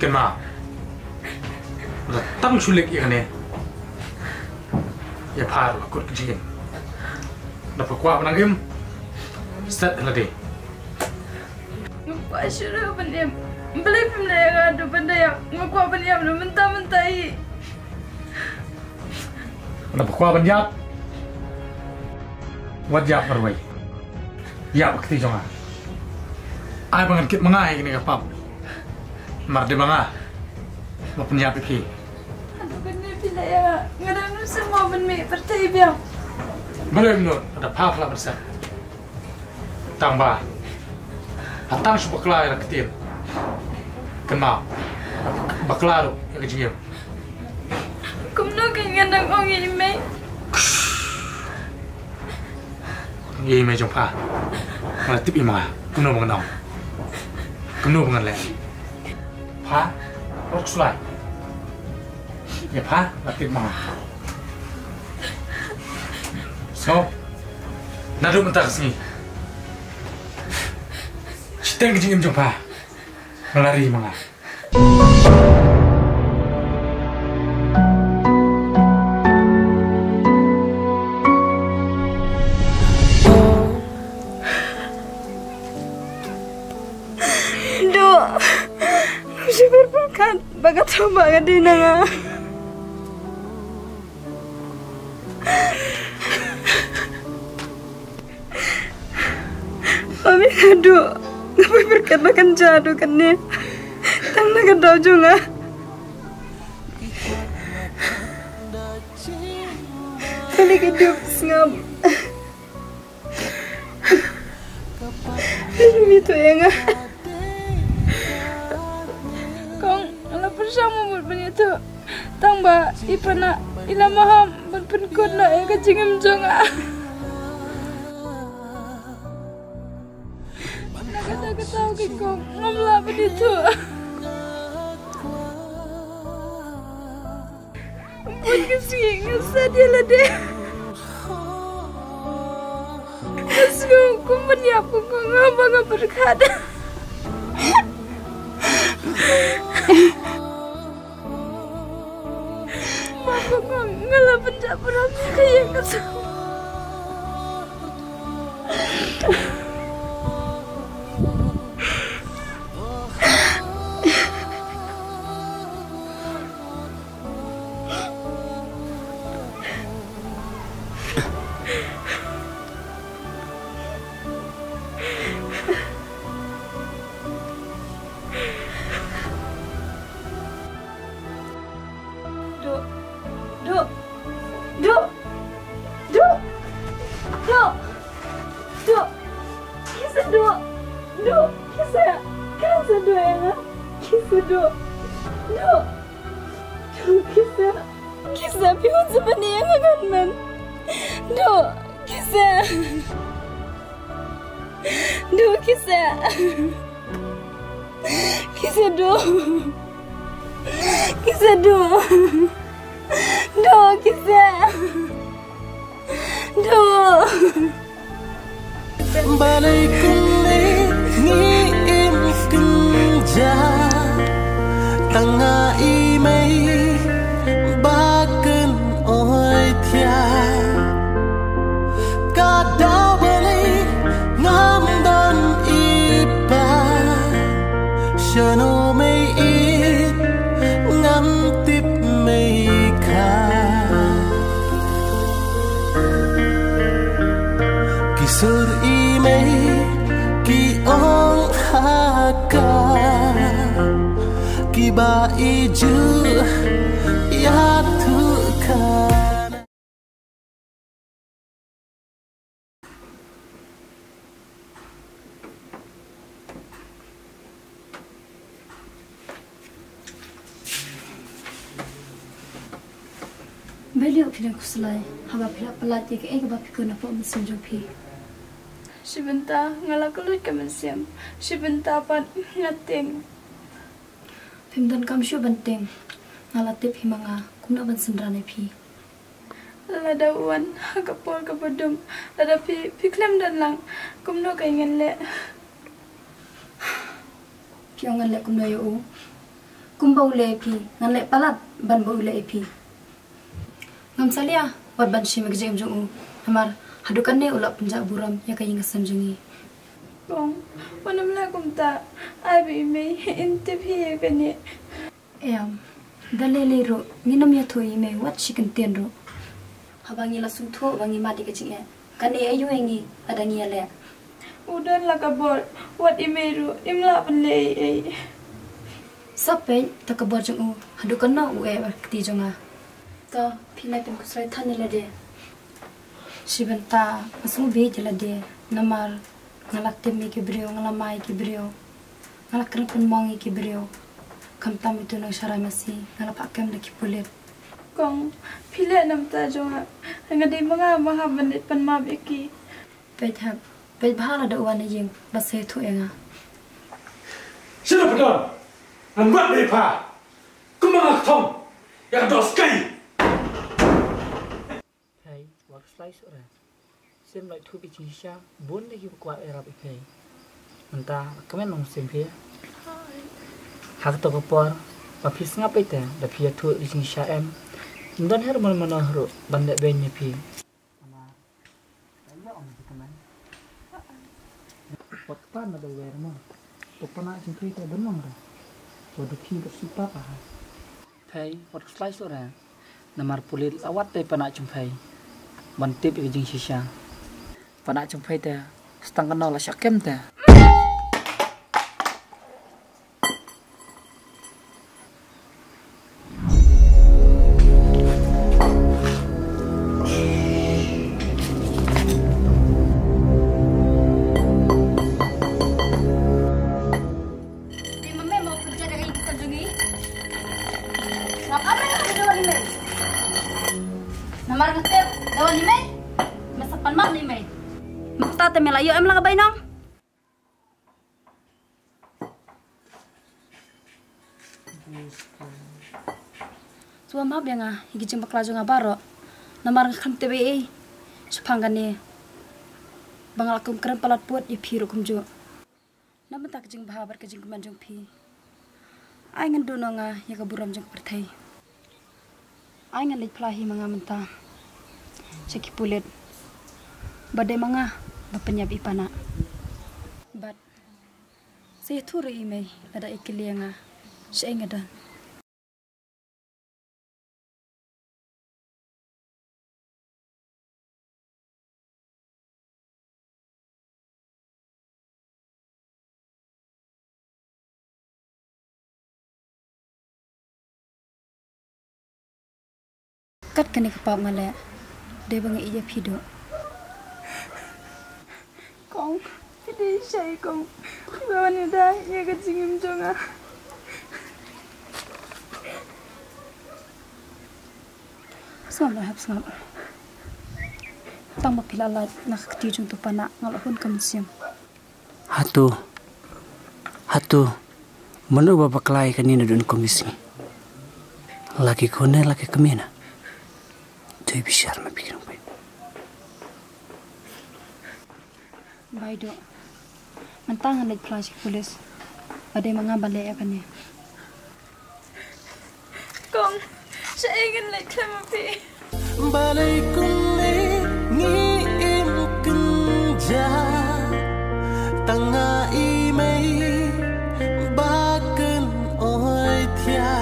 Kenapa? Datang sulit ini. Ya par akut kejin. Dapat kuat menang im. Start lagi. Ngapa suruh benda beli benda yang ada benda yang ngapa benda yang mentah-mentahi. Dapat kuat banyak. Wajib berway. Ya bakti jonga. Ai bangan kit mengai ini kapap. Marde banga. Mau penyiap iki. Aduh benda bila ya ngadang semua benda percaya biar. Belum nur ada paf lah bersah. Tambah. Hatang su bakla ya ketir. Kenal. Bakla lu ya kejim. Kumno kaya ngadang ong ime. Ye me jong pa. Malah tip ima. Kuno mengenal. Kuno mengenal. Pa, rok sulai. Ya pa, latip ma. So, nado mentak sini. Citeng kejing jong pa. Melari manga. Bagat sama ka din na nga. Mami ngadu, ngapay berkat makan jadu kan ni. Tang nagadaw juga. Kali hidup ngam. Itu ya nga. Bersama berbunyi tu, tambah ipana ilamaham berpenkut nak yang kecingim jonga. Nak kata kata kikong ngamla begitu. Ampun kesing, sadia lah deh. Kesu, kumpunyap kukong ngabang berkata. Mama ngalah benda berami kaya kesal. Balay kuni ngi im kenja tanga imei baken oi tia kadau balay ngam don ipa shano mei it ngam tip mei ka kisur imei ki ong haka ki ba iju ya tukan. Beliau pilih kuselai, haba pilih pelat ya ke ega bapi kena pun mesin jopi. Sebentar ngalah keluar ke mesin, sebentar pan ngating. Pimdan kamshu banting, ngalah tip himanga, kumna ban sendrane pi. Lada uan, kapol kapodum, lada pi piklem dan lang, kumno kaingan le. Piangan le kumna yo u, kumbau le pi ngan le palat ban bau le pi ngam salia wat ban shi meg jem jong u hamar hadukan ne ulap penja buram ya kayi ngasam jungi Kong, mana mula kum ta abi me interview kan ni. Em, dalele ro nginam ya thoi me wat chicken ten ro. Habangi la su tho bangi mati ke chinge. Kan e ayu engi adangi ale. Udan la kabor, wat imeru imla penle ai. Sape takabor jong u hadukan na u e kti jonga. Ta philai pen kusrai thani la de. Sibenta asu be jala de namar ngalak temi ke brio ngalamai ke brio ngalak kren pun mongi ke brio kam tam itu nang syara masi ngalap akam de ki pulet Kong, pile nam ta jonga. Ngade mga maha bandit pan mab iki. pet hab pet bhala da wan yeng base thu enga Sila pedon. An wat le pa. Kumang thom. Ya dos kai. Hey, work slice ora. Xem lại thu bị chính xác bốn để hiệu quả Arab cái mình ta comment nông xem phía hak to kapor và phía ngap itu da phía thu bị chính xác em dan her man man hero bandek benye pi ama ayo om di comment pot pan ada wer mo to pana chính khi ta benong ra to du khi ka supa pa thai work slice ora namar pulit awat te pana chung thai ban tip cái chính xác pada chung phai ta stang kana la syakem ta Di mame mau kerja dengan ibu Sanjungi. Ngapa yang ada dawan email? Namar ngetep dawan email? Masapan mak email. Makta te melayo em lang abay nong. Suwa mab yang ah higi jeng bakla jo ngabaro. Namar ngakam T V A. Supangane. Bangal akum keren palat puat ya piru kumjo. Namun tak jeng bahabar ke jeng kemanjong pi. Ay ngan do nga ya kaburam jeng pertai. Ay ngan lit pelahi mga menta. Seki pulit. Badai mga bapenyab ipana. But saya tu ri mai lada ikilianga. Saya ngadan. Kat kani kapap ngale. Dia bangi iya pido. Kong, hindi siya kong. Bawa ni dah, ya kecingim jonga. Sangap hab sangap. Tang mapilala nakakti jung tu pana ngalahun kamsiam. Hatu. Hatu. Manu babaklai kanina dun komisi. Laki kone laki kamina. Tuh bisyar mapikirang pa. Baido. Mantangan leg plastik polis. Badai mga balay akan niya. Kong, siya ingin like kamapi. Balay kuni ngiim kenja tanga imay baken oy tia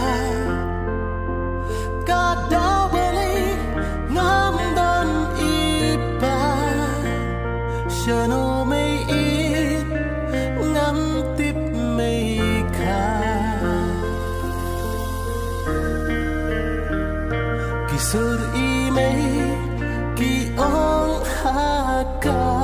kada balay ngamdan ipa shano may it ngam tip may ka kisur imay ki ong haka